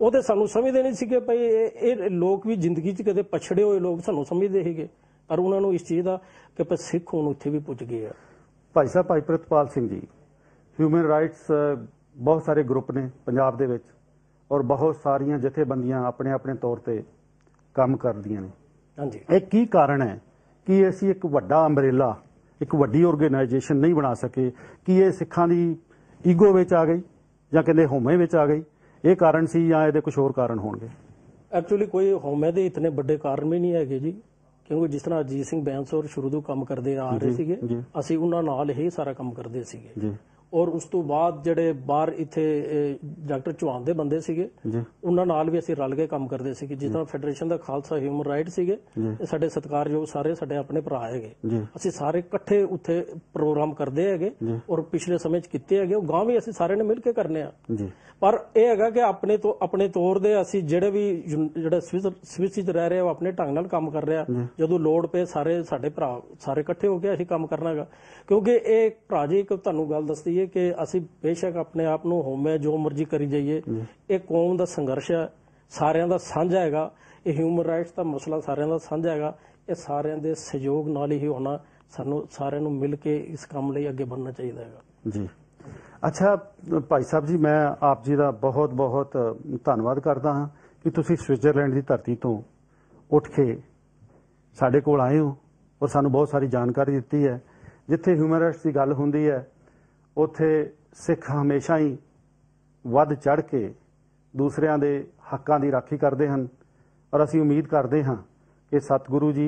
ਉਹਦੇ ਸਾਨੂੰ ਸਮਝਦੇ ਨਹੀਂ ਸੀਗੇ ਭਈ ਇਹ ਲੋਕ ਵੀ ਜ਼ਿੰਦਗੀ 'ਚ ਕਦੇ ਪਛੜੇ ਹੋਏ ਲੋਕ ਸਾਨੂੰ ਸਮਝਦੇ ਸੀਗੇ, ਪਰ ਉਹਨਾਂ ਨੂੰ ਇਸ ਚੀਜ਼ ਦਾ ਕਿ ਆਪਾਂ ਸਿੱਖ ਹੁਣ ਉੱਥੇ ਵੀ ਪੁੱਜ ਗਏ ਆ। ਭਾਈ ਸਾਹਿਬ, ਭਾਈ ਪ੍ਰਿਤਪਾਲ ਸਿੰਘ ਜੀ, ਹਿਊਮਨ ਰਾਈਟਸ ਬਹੁਤ ਸਾਰੇ ਗਰੁੱਪ ਨੇ ਪੰਜਾਬ ਦੇ ਵਿੱਚ ਔਰ ਬਹੁਤ ਸਾਰੀਆਂ ਜਥੇਬੰਦੀਆਂ ਆਪਣੇ ਆਪਣੇ ਤੌਰ ਤੇ ਕੰਮ ਕਰਦੀਆਂ ਨੇ। ਹਾਂਜੀ, ਇਹ ਕੀ ਕਾਰਨ ਹੈ ਕਿ ਅਸੀਂ ਇੱਕ ਵੱਡਾ ਅੰਬਰੇਲਾ, ਇੱਕ ਵੱਡੀ ਆਰਗੇਨਾਈਜੇਸ਼ਨ ਨਹੀਂ ਬਣਾ ਸਕੇ? ਕਿ ਇਹ ਸਿੱਖਾਂ ਦੀ ਈਗੋ ਵਿੱਚ ਆ ਗਈ ਜਾਂ ਕਹਿੰਦੇ ਹਉਮੈ ਵਿੱਚ ਆ ਗਈ? ਇਹ ਕਾਰਨ ਸੀ ਜਾਂ ਇਹਦੇ ਕੁਝ ਹੋਰ ਕਾਰਨ ਹੋਣਗੇ? ਐਕਚੁਅਲੀ ਕੋਈ ਹਉਮੈ ਦੇ ਇਤਨੇ ਵੱਡੇ ਕਾਰਨ ਵੀ ਨਹੀਂ ਹੈਗੇ ਜੀ, ਕਿਉਂਕਿ ਜਿਸ ਤਰ੍ਹਾਂ ਅਜੀਤ ਸਿੰਘ ਬੈਂਸ ਔਰ ਸ਼ੁਰੂ ਤੋਂ ਕੰਮ ਕਰਦੇ ਆ ਰਹੇ ਸੀਗੇ, ਅਸੀਂ ਉਹਨਾਂ ਨਾਲ ਹੀ ਸਾਰਾ ਕੰਮ ਕਰਦੇ ਸੀਗੇ ਜੀ। ਔਰ ਉਸ ਤੋਂ ਬਾਅਦ ਜਿਹੜੇ ਬਾਹਰ ਇੱਥੇ ਡਾਕਟਰ ਚੌਹਾਨ ਦੇ ਬੰਦੇ ਸੀਗੇ, ਉਹਨਾਂ ਨਾਲ ਵੀ ਅਸੀਂ ਰਲ ਕੇ ਕੰਮ ਕਰਦੇ ਸੀਗੇ। ਜਿਸ ਤਰ੍ਹਾਂ ਫੈਡਰੇਸ਼ਨ ਦਾ ਖਾਲਸਾ ਹਿਊਮਨ ਰਾਈਟ ਸੀਗੇ, ਇਹ ਸਾਡੇ ਸਤਿਕਾਰਯੋਗ ਸਾਰੇ ਸਾਡੇ ਆਪਣੇ ਭਰਾ ਹੈਗੇ, ਅਸੀਂ ਸਾਰੇ ਇਕੱਠੇ ਉੱਥੇ ਪ੍ਰੋਗਰਾਮ ਕਰਦੇ ਹੈਗੇ ਔਰ ਪਿਛਲੇ ਸਮੇਂ 'ਚ ਕੀਤੇ ਹੈਗੇ। ਉਹ ਗਾਂਹ ਵੀ ਅਸੀਂ ਸਾਰਿਆਂ ਨੇ ਮਿਲ ਕੇ ਕਰਨੇ ਆ। ਪਰ ਇਹ ਹੈਗਾ ਕਿ ਆਪਣੇ ਤੌਰ ਦੇ ਅਸੀਂ ਜਿਹੜਾ ਸਵਿਸ 'ਚ ਰਹਿ ਰਹੇ ਆ, ਉਹ ਆਪਣੇ ਢੰਗ ਨਾਲ ਕੰਮ ਕਰ ਰਿਹਾ। ਜਦੋਂ ਲੋੜ ਪਏ ਸਾਰੇ ਸਾਡੇ ਭਰਾ ਸਾਰੇ ਇਕੱਠੇ ਹੋ ਕੇ ਅਸੀਂ ਕੰਮ ਕਰਨਾ ਹੈਗਾ। ਕਿਉਂਕਿ ਇਹ ਭਰਾ ਜੀ ਇੱਕ ਤੁਹਾਨੂੰ ਗੱਲ ਦੱਸਦੀ ਹੈ ਕਿ ਅਸੀਂ ਬੇਸ਼ੱਕ ਆਪਣੇ ਆਪ ਨੂੰ ਹਉਮੈ ਜੋ ਮਰਜ਼ੀ ਕਰੀ ਜਾਈਏ, ਇਹ ਕੌਮ ਦਾ ਸੰਘਰਸ਼ ਹੈ, ਸਾਰਿਆਂ ਦਾ ਸਾਂਝਾ ਹੈਗਾ। ਇਹ ਹਿਊਮਨ ਰਾਈਟਸ ਦਾ ਮਸਲਾ ਸਾਰਿਆਂ ਦਾ ਸਾਂਝਾ ਹੈਗਾ। ਇਹ ਸਾਰਿਆਂ ਦੇ ਸਹਿਯੋਗ ਨਾਲ ਹੀ ਹੋਣਾ। ਸਾਨੂੰ ਸਾਰਿਆਂ ਨੂੰ ਮਿਲ ਕੇ ਇਸ ਕੰਮ ਲਈ ਅੱਗੇ ਵਧਣਾ ਚਾਹੀਦਾ ਹੈਗਾ ਜੀ। ਅੱਛਾ ਭਾਈ ਸਾਹਿਬ ਜੀ, ਮੈਂ ਆਪ ਜੀ ਦਾ ਬਹੁਤ ਬਹੁਤ ਧੰਨਵਾਦ ਕਰਦਾ ਹਾਂ ਕਿ ਤੁਸੀਂ ਸਵਿਟਜ਼ਰਲੈਂਡ ਦੀ ਧਰਤੀ ਤੋਂ ਉੱਠ ਕੇ ਸਾਡੇ ਕੋਲ ਆਏ ਹੋ ਔਰ ਸਾਨੂੰ ਬਹੁਤ ਸਾਰੀ ਜਾਣਕਾਰੀ ਦਿੱਤੀ ਹੈ। ਜਿੱਥੇ ਹਿਊਮਨ ਰਾਈਟਸ ਦੀ ਗੱਲ ਹੁੰਦੀ ਹੈ, ਉੱਥੇ ਸਿੱਖ ਹਮੇਸ਼ਾ ਹੀ ਵੱਧ ਚੜ੍ਹ ਕੇ ਦੂਸਰਿਆਂ ਦੇ ਹੱਕਾਂ ਦੀ ਰਾਖੀ ਕਰਦੇ ਹਨ ਔਰ ਅਸੀਂ ਉਮੀਦ ਕਰਦੇ ਹਾਂ ਕਿ ਸਤਿਗੁਰੂ ਜੀ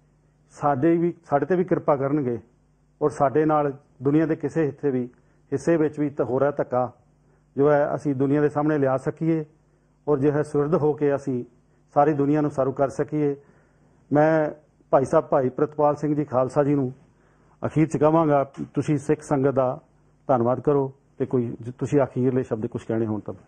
ਸਾਡੇ ਤੇ ਵੀ ਕਿਰਪਾ ਕਰਨਗੇ ਔਰ ਸਾਡੇ ਨਾਲ ਦੁਨੀਆ ਦੇ ਕਿਸੇ ਹਿੱਸੇ ਵਿੱਚ ਵੀ ਹੋ ਰਿਹਾ ਧੱਕਾ ਜੋ ਹੈ ਅਸੀਂ ਦੁਨੀਆ ਦੇ ਸਾਹਮਣੇ ਲਿਆ ਸਕੀਏ ਔਰ ਜੋ ਹੈ ਸੁਰਦ ਹੋ ਕੇ ਅਸੀਂ ਸਾਰੀ ਦੁਨੀਆ ਨੂੰ ਸਰਵ ਕਰ ਸਕੀਏ। ਮੈਂ ਭਾਈ ਸਾਹਿਬ ਭਾਈ ਪ੍ਰਿਤਪਾਲ ਸਿੰਘ ਜੀ ਖਾਲਸਾ ਜੀ ਨੂੰ ਅਖੀਰ 'ਚ ਕਹਾਂਗਾ, ਤੁਸੀਂ ਸਿੱਖ ਸੰਗਤ ਦਾ ਧੰਨਵਾਦ ਕਰੋ ਤੇ ਕੋਈ ਤੁਸੀਂ ਅਖੀਰਲੇ ਸ਼ਬਦ ਕੁਝ ਕਹਿਣੇ ਹੋਣ ਤਾਂ।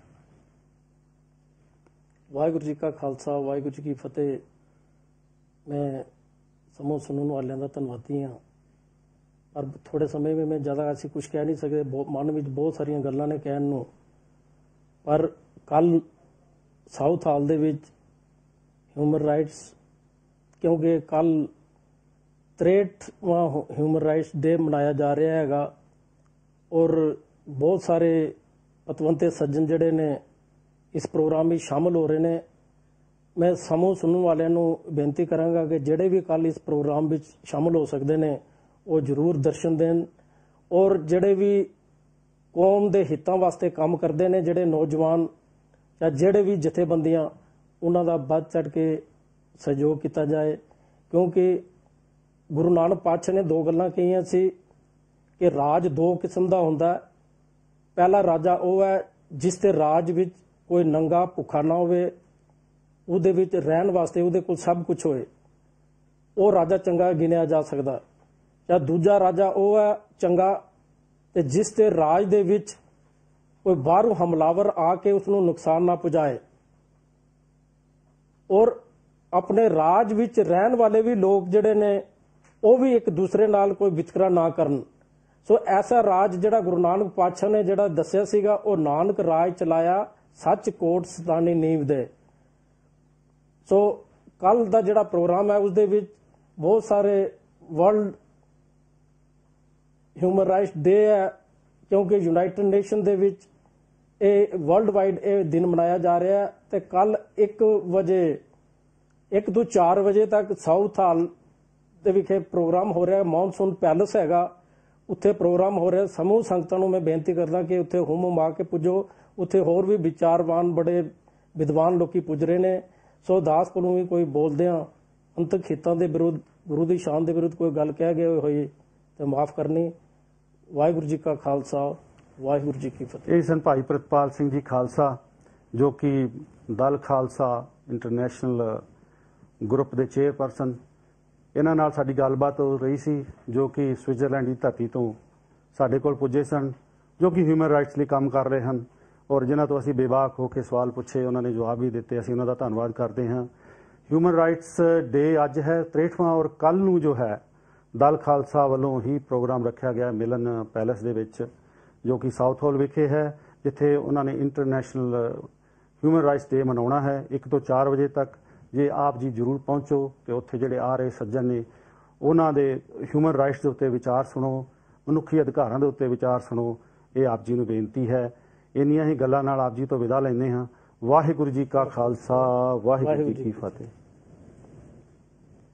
ਵਾਹਿਗੁਰੂ ਜੀ ਕਾ ਖਾਲਸਾ, ਵਾਹਿਗੁਰੂ ਜੀ ਕੀ ਫਤਿਹ। ਮੈਂ ਸਮੂਹ ਸੁਣਨ ਵਾਲਿਆਂ ਦਾ ਧੰਨਵਾਦੀ ਹਾਂ, ਪਰ ਥੋੜੇ ਸਮੇਂ ਵਿੱਚ ਮੈਂ ਜ਼ਿਆਦਾ ਅਸੀਂ ਕੁਝ ਕਹਿ ਨਹੀਂ ਸਕਦੇ। ਮਨ ਵਿੱਚ ਬਹੁਤ ਸਾਰੀਆਂ ਗੱਲਾਂ ਨੇ ਕਹਿਣ ਨੂੰ, ਪਰ ਕੱਲ ਸਾਊਥ ਹਾਲ ਦੇ ਵਿੱਚ ਹਿਊਮਨ ਰਾਈਟਸ, ਕਿਉਂਕਿ ਕੱਲ 63ਵਾਂ ਹਿਊਮਨ ਰਾਈਟਸ ਡੇ ਮਨਾਇਆ ਜਾ ਰਿਹਾ ਹੈਗਾ ਔਰ ਬਹੁਤ ਸਾਰੇ ਪਤਵੰਤੇ ਸੱਜਣ ਜਿਹੜੇ ਨੇ ਇਸ ਪ੍ਰੋਗਰਾਮ ਵਿੱਚ ਸ਼ਾਮਲ ਹੋ ਰਹੇ ਨੇ। ਮੈਂ ਸਮੂਹ ਸੁਣਨ ਵਾਲਿਆਂ ਨੂੰ ਬੇਨਤੀ ਕਰਾਂਗਾ ਕਿ ਜਿਹੜੇ ਵੀ ਕੱਲ ਇਸ ਪ੍ਰੋਗਰਾਮ ਵਿੱਚ ਸ਼ਾਮਲ ਹੋ ਸਕਦੇ ਨੇ ਉਹ ਜ਼ਰੂਰ ਦਰਸ਼ਨ ਦੇਣ ਔਰ ਜਿਹੜੇ ਵੀ ਕੌਮ ਦੇ ਹਿੱਤਾਂ ਵਾਸਤੇ ਕੰਮ ਕਰਦੇ ਨੇ, ਜਿਹੜੇ ਨੌਜਵਾਨ ਜਾਂ ਜਿਹੜੇ ਵੀ ਜਥੇਬੰਦੀਆਂ, ਉਹਨਾਂ ਦਾ ਵੱਧ ਚੜ੍ਹ ਕੇ ਸਹਿਯੋਗ ਕੀਤਾ ਜਾਏ। ਕਿਉਂਕਿ ਗੁਰੂ ਨਾਨਕ ਪਾਤਸ਼ਾਹ ਨੇ ਦੋ ਗੱਲਾਂ ਕਹੀਆਂ ਸੀ ਕਿ ਰਾਜ ਦੋ ਕਿਸਮ ਦਾ ਹੁੰਦਾ। ਪਹਿਲਾ ਰਾਜਾ ਉਹ ਹੈ ਜਿਸ ਦੇ ਰਾਜ ਵਿੱਚ ਕੋਈ ਨੰਗਾ ਭੁੱਖਾ ਨਾ ਹੋਵੇ, ਉਹਦੇ ਵਿੱਚ ਰਹਿਣ ਵਾਸਤੇ ਉਹਦੇ ਕੋਲ ਸਭ ਕੁਝ ਹੋਏ, ਉਹ ਰਾਜਾ ਚੰਗਾ ਗਿਣਿਆ ਜਾ ਸਕਦਾ। ਜਾਂ ਦੂਜਾ ਰਾਜਾ ਉਹ ਹੈ ਚੰਗਾ ਤੇ ਜਿਸ ਦੇ ਰਾਜ ਦੇ ਵਿੱਚ ਕੋਈ ਬਾਹਰੋਂ ਹਮਲਾਵਰ ਆ ਕੇ ਉਸ ਨੂੰ ਨੁਕਸਾਨ ਨਾ ਪਹੁੰਚਾਏ ਔਰ ਆਪਣੇ ਰਾਜ ਵਿੱਚ ਰਹਿਣ ਵਾਲੇ ਵੀ ਲੋਕ ਜਿਹੜੇ ਨੇ ਉਹ ਵੀ ਇੱਕ ਦੂਸਰੇ ਨਾਲ ਕੋਈ ਵਿਤਕਰਾ ਨਾ ਕਰਨ। ਸੋ ਐਸਾ ਰਾਜ ਜਿਹੜਾ ਗੁਰੂ ਨਾਨਕ ਪਾਤਸ਼ਾਹ ਨੇ ਜਿਹੜਾ ਦੱਸਿਆ ਸੀਗਾ, ਉਹ ਨਾਨਕ ਰਾਜ ਚਲਾਇਆ ਸੱਚ ਕੋਟ ਸਤਾਨੀ ਨੀਂਵ ਦੇ। ਸੋ ਕੱਲ ਦਾ ਜਿਹੜਾ ਪ੍ਰੋਗਰਾਮ ਹੈ ਉਸ ਦੇ ਵਿੱਚ ਬਹੁਤ ਸਾਰੇ ਵਰਲਡ ਹਿਊਮਨ ਰਾਈਟਸ ਡੇ ਹੈ, ਕਿਉਂਕਿ ਯੂਨਾਈਟਿਡ ਨੇਸ਼ਨ ਦੇ ਵਿੱਚ ਇਹ ਵਰਲਡ ਵਾਈਡ ਇਹ ਦਿਨ ਮਨਾਇਆ ਜਾ ਰਿਹਾ ਹੈ। ਤੇ ਕੱਲ 1 ਤੋਂ 4 ਵਜੇ ਤੱਕ ਸਾਊਥ ਹਾਲ ਦੇ ਵਿਖੇ ਪ੍ਰੋਗਰਾਮ ਹੋ ਰਿਹਾ। ਮੌਨਸੂਨ ਪੈਲਸ ਹੈਗਾ, ਉੱਥੇ ਪ੍ਰੋਗਰਾਮ ਹੋ ਰਿਹਾ। ਸਮੂਹ ਸੰਗਤਾਂ ਨੂੰ ਮੈਂ ਬੇਨਤੀ ਕਰਦਾ ਕਿ ਉੱਥੇ ਹੁਮ ਆ ਕੇ ਪੁੱਜੋ। ਉੱਥੇ ਹੋਰ ਵੀ ਵਿਚਾਰਵਾਨ ਬੜੇ ਵਿਦਵਾਨ ਲੋਕੀ ਪੁੱਜ ਰਹੇ ਨੇ। ਸੋ ਦਾਸ ਕੋਲੋਂ ਵੀ ਕੋਈ ਬੋਲਦਿਆਂ ਅੰਤਕ ਹਿੱਤਾਂ ਦੇ ਵਿਰੁੱਧ, ਗੁਰੂ ਦੀ ਸ਼ਾਨ ਦੇ ਵਿਰੁੱਧ ਕੋਈ ਗੱਲ ਕਹਿ ਗਏ ਹੋਈ ਤੇ ਮਾਫ ਕਰਨੀ। ਵਾਹਿਗੁਰੂ ਜੀ ਕਾ ਖਾਲਸਾ, ਵਾਹਿਗੁਰੂ ਜੀ ਕੀ ਫਤਿਹ। ਇਹ ਸਨ ਭਾਈ ਪ੍ਰਿਤਪਾਲ ਸਿੰਘ ਜੀ ਖਾਲਸਾ, ਜੋ ਕਿ ਦਲ ਖਾਲਸਾ ਇੰਟਰਨੈਸ਼ਨਲ ਗਰੁੱਪ ਦੇ ਚੇਅਰਪਰਸਨ। ਇਹਨਾਂ ਨਾਲ ਸਾਡੀ ਗੱਲਬਾਤ ਹੋ ਰਹੀ ਸੀ, ਜੋ ਕਿ ਸਵਿਟਜ਼ਰਲੈਂਡ ਦੀ ਧਰਤੀ ਤੋਂ ਸਾਡੇ ਕੋਲ ਪੁੱਜੇ ਸਨ, ਜੋ ਕਿ ਹਿਊਮਨ ਰਾਈਟਸ ਲਈ ਕੰਮ ਕਰ ਰਹੇ ਹਨ ਔਰ ਜਿਨ੍ਹਾਂ ਤੋਂ ਅਸੀਂ ਬੇਬਾਕ ਹੋ ਕੇ ਸਵਾਲ ਪੁੱਛੇ, ਉਹਨਾਂ ਨੇ ਜਵਾਬ ਵੀ ਦਿੱਤੇ। ਅਸੀਂ ਉਹਨਾਂ ਦਾ ਧੰਨਵਾਦ ਕਰਦੇ ਹਾਂ। ਹਿਊਮਨ ਰਾਈਟਸ ਡੇ ਅੱਜ ਹੈ 63ਵਾਂ ਔਰ ਕੱਲ ਨੂੰ ਜੋ ਹੈ ਦਲ ਖਾਲਸਾ ਵੱਲੋਂ ਹੀ ਪ੍ਰੋਗਰਾਮ ਰੱਖਿਆ ਗਿਆ ਮਿਲਨ ਪੈਲੇਸ ਦੇ ਵਿੱਚ, ਜੋ ਕਿ ਸਾਊਥ ਹਾਲ ਵਿਖੇ ਹੈ, ਜਿੱਥੇ ਉਹਨਾਂ ਨੇ ਇੰਟਰਨੈਸ਼ਨਲ ਹਿਊਮਨ ਰਾਈਟਸ ਡੇ ਮਨਾਉਣਾ ਹੈ 1 ਤੋਂ 4 ਵਜੇ ਤੱਕ। ਜੇ ਆਪ ਜੀ ਜ਼ਰੂਰ ਪਹੁੰਚੋ ਤੇ ਉੱਥੇ ਜਿਹੜੇ ਆ ਰਹੇ ਸੱਜਣ ਨੇ ਉਹਨਾਂ ਦੇ ਹਿਊਮਨ ਰਾਈਟਸ ਦੇ ਉੱਤੇ ਵਿਚਾਰ ਸੁਣੋ, ਮਨੁੱਖੀ ਅਧਿਕਾਰਾਂ ਦੇ ਉੱਤੇ ਵਿਚਾਰ ਸੁਣੋ। ਇਹ ਆਪ ਜੀ ਨੂੰ ਬੇਨਤੀ ਹੈ। ਇੰਨੀਆਂ ਹੀ ਗੱਲਾਂ ਨਾਲ ਆਪ ਜੀ ਤੋਂ ਵਿਦਾ ਲੈਂਦੇ ਹਾਂ। ਵਾਹਿਗੁਰੂ ਜੀ ਕਾ ਖਾਲਸਾ, ਵਾਹਿਗੁਰੂ ਜੀ ਕੀ ਫਤਿਹ।